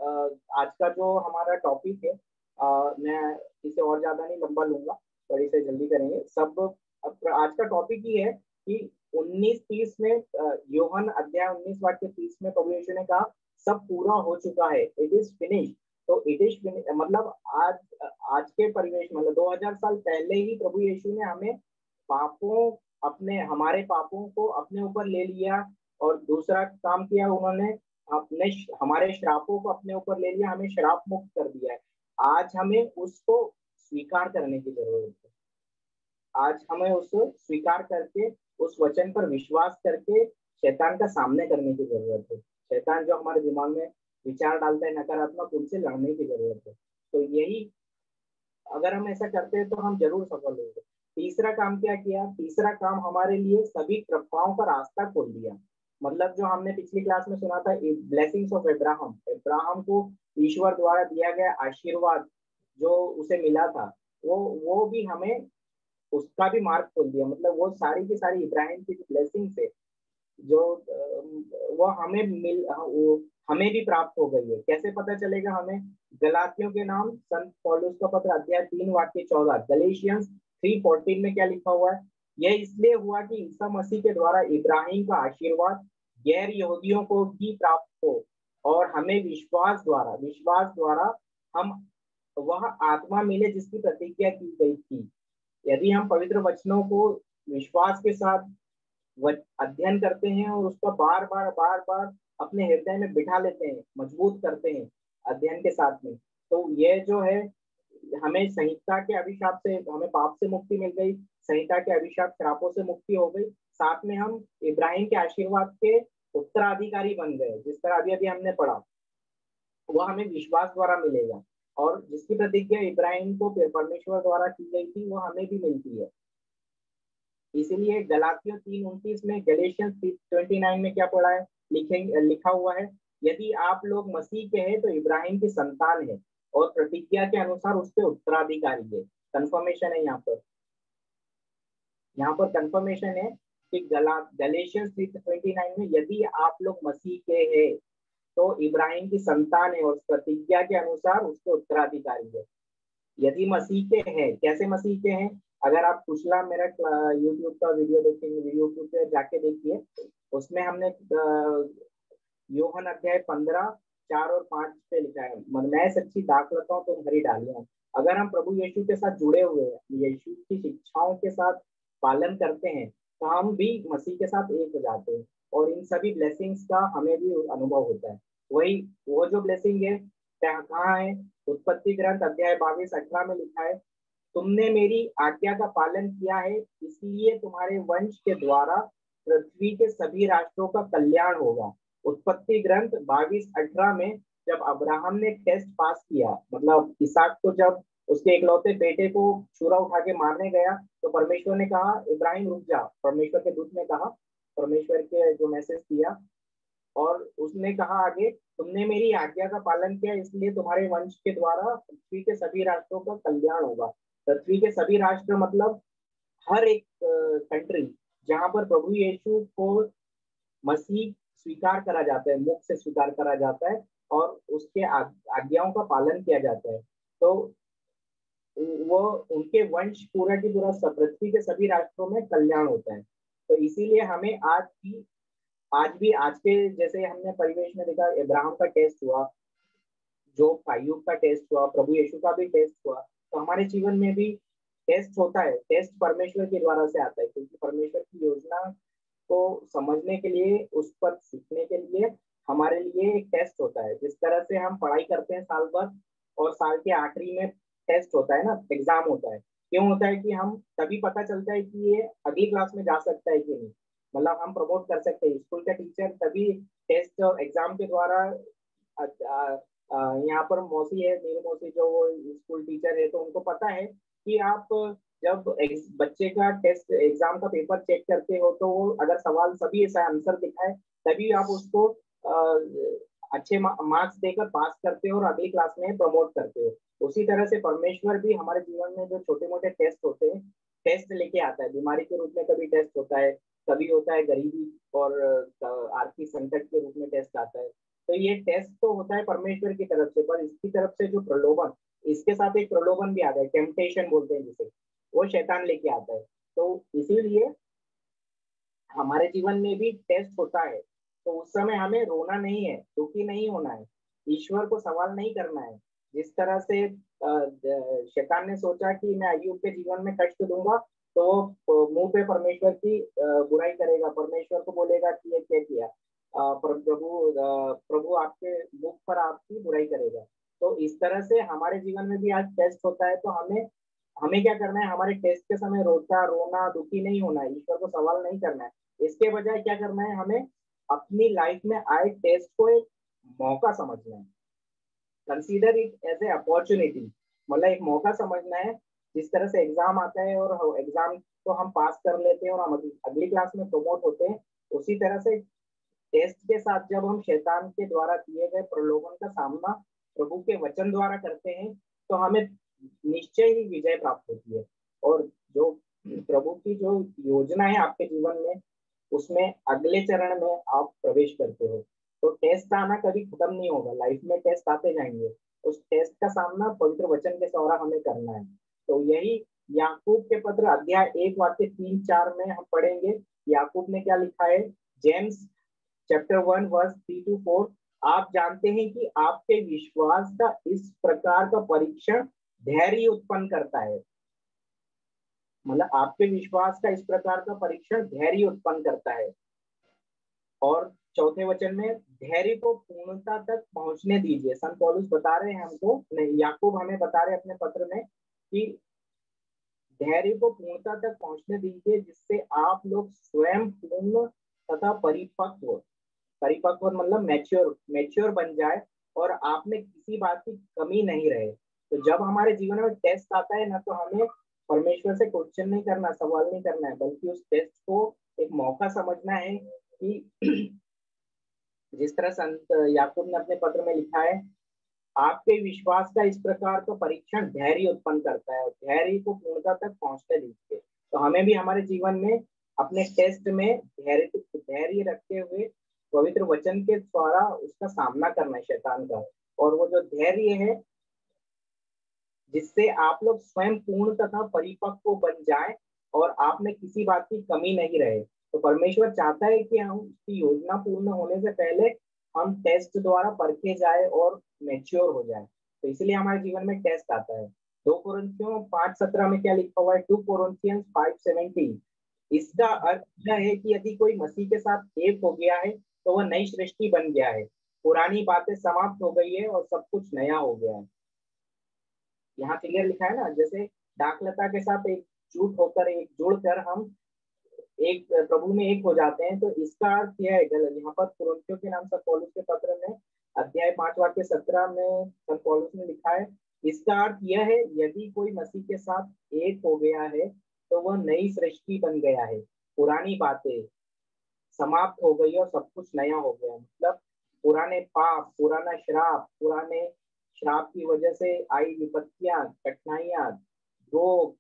आज का जो हमारा टॉपिक है, आ, मैं इसे और ज्यादा नहीं लंबा लूंगा, थोड़ी से जल्दी करेंगे सब। आज का टॉपिक ये है कि उन्नीस तीस में, योहन अध्याय उन्नीस वाक्य तीस में प्रभु यीशु ने कहा सब पूरा हो चुका है, इट इज फिनिश। तो इट इज फिनिश मतलब आज आज के परिवेश, मतलब दो हज़ार साल पहले ही प्रभु यीशु ने हमें पापों अपने हमारे पापों को अपने ऊपर ले लिया, और दूसरा काम किया उन्होंने, अपने हमारे श्रापों को अपने ऊपर ले लिया, हमें श्राप मुक्त कर दिया है। आज हमें उसको स्वीकार करने की जरूरत है। आज हमें उसको स्वीकार करके उस वचन पर विश्वास करके शैतान का सामने करने की जरूरत है। शैतान जो हमारे दिमाग में विचार डालता है नकारात्मक, उनसे लड़ने की जरूरत है। तो यही अगर हम ऐसा करते हैं तो हम जरूर सफल होंगे। तीसरा काम क्या किया? तीसरा काम हमारे लिए सभी कृपाओं का रास्ता खोल दिया। मतलब जो हमने पिछली क्लास में सुना था, ब्लेसिंग्स ऑफ अब्राहम, अब्राहम को ईश्वर द्वारा दिया गया आशीर्वाद जो उसे मिला था, वो वो भी हमें उसका भी मार्ग खोल दिया। मतलब वो सारी की सारी इब्राहिम की ब्लेसिंग्स है जो वो हमें मिल वो हमें भी प्राप्त हो गई है। कैसे पता चलेगा हमें? गलातियों के नाम संत पौलुस का पत्र अध्याय तीन वाक्य चौदह, गलेशियंस थ्री फोर्टीन में क्या लिखा हुआ है? यह इसलिए हुआ कि ईसा मसीह के द्वारा इब्राहिम का आशीर्वाद गैर यहूदियों को भी प्राप्त हो और हमें विश्वास द्वारा विश्वास द्वारा हम वह आत्मा मिले जिसकी प्रतिज्ञा की गई थी। यदि हम पवित्र वचनों को विश्वास के साथ अध्ययन करते हैं और उसका बार बार बार बार अपने हृदय में बिठा लेते हैं, मजबूत करते हैं अध्ययन के साथ में, तो ये जो है हमें संहिता के अभिशाप से, हमें पाप से मुक्ति मिल गई, संहिता के अभिशाप श्रापों से मुक्ति हो गई, साथ में हम इब्राहिम के आशीर्वाद के उत्तराधिकारी बन गए। जिस तरह अभी अभी हमने पढ़ा वह हमें विश्वास द्वारा मिलेगा और जिसकी प्रतिज्ञा इब्राहिम को परमेश्वर द्वारा की गई थी वह हमें भी मिलती है। इसीलिए गलातियों तीन उनतीस में, गलेशियंस ट्वेंटी नाइन में क्या पढ़ा है? लिखे लिखा हुआ है, यदि आप लोग मसीह के हैं तो इब्राहिम की संतान है और प्रतिज्ञा के अनुसार उसके उत्तराधिकारी है। कंफर्मेशन है यहाँ पर, यहाँ पर कंफर्मेशन है कि गला गलेशियंस ट्वेंटी नाइन में, यदि आप लोग मसीह के हैं तो इब्राहिम की संतान है और प्रतिज्ञा के अनुसार उसके उत्तराधिकारी है। यदि मसीह के हैं, कैसे मसीह के हैं? अगर आप पिछला मेरा यूट्यूब का वीडियो देखेंगे, यूट्यूब पे जाके देखिए, उसमें हमने यूहन्ना अध्याय पंद्रह चार और पांच पे लिखा है, मैं सच्ची दाखलता हूँ तुम हरी डालियां। अगर हम प्रभु यीशु के साथ जुड़े हुए हैं, यीशु की शिक्षाओं के साथ पालन करते हैं, तो हम भी मसीह के साथ एक हो जाते हैं और इन सभी ब्लेसिंग्स का हमें भी अनुभव होता है। वही वो जो ब्लेसिंग है कहाँ है? उत्पत्ति ग्रंथ अध्याय बाईस अठारह में लिखा है, तुमने मेरी आज्ञा का पालन किया है, इसलिए तुम्हारे वंश के द्वारा पृथ्वी के सभी राष्ट्रों का कल्याण होगा। उत्पत्ति ग्रंथ बाईस अठारह में जब अब्राहम ने टेस्ट पास किया, मतलब इसहाक को जब उसके इकलौते बेटे को छुरा उठा के मारने गया, तो परमेश्वर ने कहा इब्राहिम रुक जा। परमेश्वर के दूत ने कहा, परमेश्वर के जो मैसेज किया, और उसने कहा आगे, तुमने मेरी आज्ञा का पालन किया, इसलिए तुम्हारे वंश के द्वारा पृथ्वी के सभी राष्ट्रों का कल्याण होगा। पृथ्वी के सभी राष्ट्र मतलब हर एक कंट्री जहां पर प्रभु यीशु को मसीह स्वीकार करा जाता है, मुख से स्वीकार करा जाता है और उसके आज्ञाओं का पालन किया जाता है, तो वो उनके वंश पूरा की पूरा पृथ्वी के सभी राष्ट्रों में कल्याण होता है। तो इसीलिए हमें आज भी आज भी आज के जैसे हमने परिवेश में देखा, इब्राहिम का टेस्ट हुआ, जो अय्यूब का टेस्ट हुआ, प्रभु यीशु का भी टेस्ट हुआ, तो हमारे जीवन में भी टेस्ट होता है। टेस्ट परमेश्वर के द्वारा से आता है, क्योंकि परमेश्वर की योजना को समझने के लिए, उस पर सीखने के लिए हमारे लिए एक टेस्ट होता है। जिस तरह से हम पढ़ाई करते हैं साल भर और साल के आखिरी में टेस्ट होता है ना, एग्जाम होता है। क्यों होता है? कि हम तभी पता चलता है कि ये अगली क्लास में जा सकता है कि नहीं, मतलब हम प्रमोट कर सकते हैं। स्कूल का टीचर तभी टेस्ट और एग्जाम के द्वारा, यहाँ पर मौसी है, मेरी मौसी जो वो स्कूल टीचर है, तो उनको पता है कि आप जब बच्चे का टेस्ट एग्जाम का पेपर चेक करते हो, तो वो अगर सवाल सभी ऐसा आंसर दिखाए तभी आप उसको अच्छे मार्क्स देकर पास करते हो और अगली क्लास में प्रमोट करते हो। उसी तरह से परमेश्वर भी हमारे जीवन में जो छोटे मोटे टेस्ट होते हैं, टेस्ट लेके आता है। बीमारी के रूप में कभी टेस्ट होता है, कभी होता है गरीबी और आर्थिक संकट के रूप में टेस्ट आता है। तो ये टेस्ट तो होता है परमेश्वर की तरफ से, पर इसकी तरफ से जो प्रलोभन, इसके साथ एक प्रलोभन भी आता है, टेम्पटेशन बोलते हैं जिसे, वो शैतान लेके आता है। तो इसीलिए हमारे जीवन में भी टेस्ट होता है, तो उस समय हमें रोना नहीं है, दुखी नहीं होना है, ईश्वर को सवाल नहीं करना है। जिस तरह से शैतान ने सोचा कि मैं अय्यूब के जीवन में कष्ट दूंगा, तो वो मुंह पे परमेश्वर की बुराई करेगा, परमेश्वर को बोलेगा कि ये क्या किया, प्रभु प्रभु आपके मुख पर आपकी बुराई करेगा। तो इस तरह से हमारे जीवन में भी आज टेस्ट होता है, तो हमें हमें क्या करना है? हमारे टेस्ट के समय रोता रोना दुखी नहीं होना है, ईश्वर को सवाल नहीं करना है। इसके बजाय क्या करना है? हमें अपनी लाइफ में आए टेस्ट को एक मौका समझना है, consider it as a opportunity, मतलब एक मौका समझना है। जिस तरह से एग्जाम आता है और एग्जाम को हम पास कर लेते हैं और हम अगली क्लास में प्रमोट होते हैं, उसी तरह से टेस्ट के साथ जब हम शैतान के द्वारा किए गए प्रलोभन का सामना प्रभु के वचन द्वारा करते हैं, तो हमें निश्चय ही विजय प्राप्त होती है। और जो प्रभु की जो योजना है आपके जीवन में, उसमें अगले चरण में आप प्रवेश करते हो। तो टेस्ट आना कभी खत्म नहीं होगा, लाइफ में टेस्ट आते जाएंगे, उस टेस्ट का सामना पवित्र वचन के द्वारा हमें करना है। तो यही याकूब के पत्र अध्याय एक वाक्य तीन चार में हम पढ़ेंगे। याकूब ने क्या लिखा है, James chapter one verse three to four, आप जानते हैं कि आपके विश्वास का इस प्रकार का परीक्षण धैर्य उत्पन्न करता है। मतलब आपके विश्वास का इस प्रकार का परीक्षण धैर्य उत्पन्न करता है। और चौथे वचन में धैर्य को पूर्णता तक पहुंचने दीजिए। संत पौलुस बता रहे हैं हमको, नहीं याकूब हमें बता रहे हैं अपने पत्र में कि धैर्य को पूर्णता तक पहुंचने दीजिए, जिससे आप लोग स्वयं पूर्ण तथा परिपक्व, परिपक्व मतलब मैच्योर मैच्योर बन जाए और आप में किसी बात की कमी नहीं रहे। तो जब हमारे जीवन में टेस्ट आता है ना, तो हमें परमेश्वर से क्वेश्चन नहीं करना, सवाल नहीं करना है, बल्कि उस टेस्ट को एक मौका समझना है कि जिस तरह संत याकूब ने अपने पत्र में लिखा है, आपके विश्वास का इस प्रकार का परीक्षण धैर्य उत्पन्न करता है, धैर्य को पूर्णता तक पहुंचने दीजिए। तो हमें भी हमारे जीवन में अपने टेस्ट में धैर्य धैर्य रखते हुए पवित्र वचन के द्वारा उसका सामना करना है शैतान का। और वो जो धैर्य है जिससे आप लोग स्वयं पूर्ण तथा परिपक्व बन जाएं और आप में किसी बात की कमी नहीं रहे। तो परमेश्वर चाहता है कि हम उसकी योजना पूर्ण होने से पहले हम टेस्ट द्वारा परखे जाए और मैच्योर हो जाए। तो इसलिए हमारे जीवन में टेस्ट आता है। दो कोरिन्थियों पांच सत्रह में क्या लिखा हुआ है, टू कोरिन्थियंस फाइव सेवेंटीन, इसका अर्थ यह है कि यदि कोई मसीह के साथ एक हो गया है तो वह नई सृष्टि बन गया है, पुरानी बातें समाप्त हो गई है और सब कुछ नया हो गया है। यहाँ क्लियर लिखा है ना, जैसे दाखलता के साथ एक जुट होकर एक जुड़कर हम एक प्रभु में एक हो जाते हैं। तो इसका अर्थ यह है, यहाँ पर कुरिन्थियों के नाम संत पौलुस के पत्र में अध्याय पांच वाक्य सत्रह में संत पौलुस ने लिखा है, इसका अर्थ यह है यदि कोई मसीह के साथ एक हो गया है तो वह नई सृष्टि बन गया है, पुरानी बातें समाप्त हो गई और सब कुछ नया हो गया। मतलब पुराने पाप, पुराना श्राप, पुराने श्राप की वजह से आई विपत्तियां, कठिनाइयां, रोग,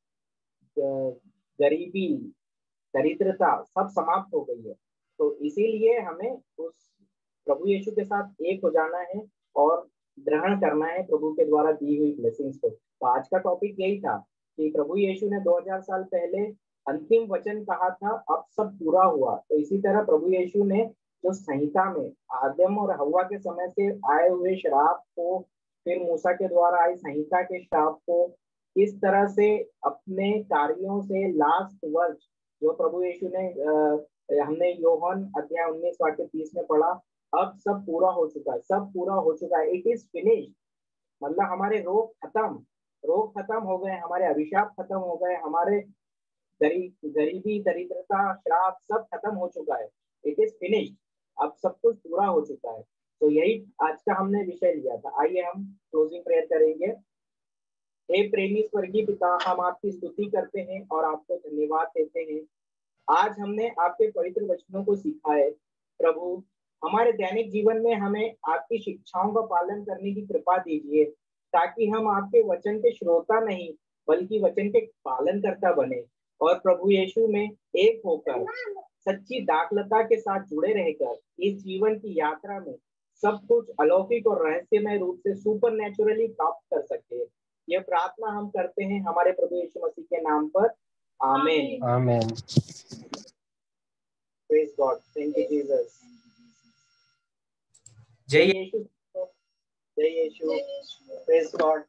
गरीबी, दरिद्रता सब समाप्त हो गई है। तो इसीलिए हमें उस प्रभु यीशु के साथ एक हो जाना है और ग्रहण करना है प्रभु के द्वारा दी हुई ब्लेसिंग्स को। तो आज का टॉपिक यही था कि प्रभु यीशु ने दो हज़ार साल पहले अंतिम वचन कहा था, अब सब पूरा हुआ। तो इसी तरह प्रभु यीशु ने जो संहिता में आदम और हव्वा के समय से आए हुए श्राप को, फिर मूसा के द्वारा आई संहिता के श्राप को, इस तरह से अपने कार्यों से लास्ट वर्ष जो प्रभु यीशु ने आ, हमने योहन अध्याय उन्नीस वाक्य तीस में पढ़ा, अब सब पूरा हो चुका है, सब पूरा हो चुका है, इट इज फिनिश्ड। मतलब हमारे रोग खत्म, रोग खत्म हो गए, हमारे अभिशाप खत्म हो गए, हमारे गरीब गरीबी, दरिद्रता, श्राप सब खत्म हो चुका है, इट इज फिनिश्ड। अब सब कुछ पूरा हो चुका है। तो यही आज का हमने विषय लिया था। आइए हम क्लोजिंग प्रेयर करेंगे। हे प्रेमी स्वर्गीय पिता, हम आपकी स्तुति करते हैं और आपको धन्यवाद देते हैं। आज हमने आपके पवित्र वचनों को सीखा है प्रभु, हमारे दैनिक जीवन में हमें आपकी शिक्षाओं का पालन करने की कृपा दीजिए, ताकि हम आपके वचन के श्रोता नहीं बल्कि वचन के पालन करता बने और प्रभु यीशु में एक होकर सच्ची दाखलता के साथ जुड़े रहकर इस जीवन की यात्रा में सब कुछ अलौकिक और रहस्यमय रूप से सुपर नेचुरली प्राप्त कर सके। यह प्रार्थना हम करते हैं हमारे प्रभु यीशु मसीह के नाम पर, आमीन आमीन। Praise God, thank you Jesus. जय यीशु, जय यीशु, प्रेज गॉड।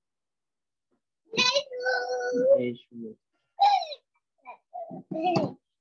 यीशु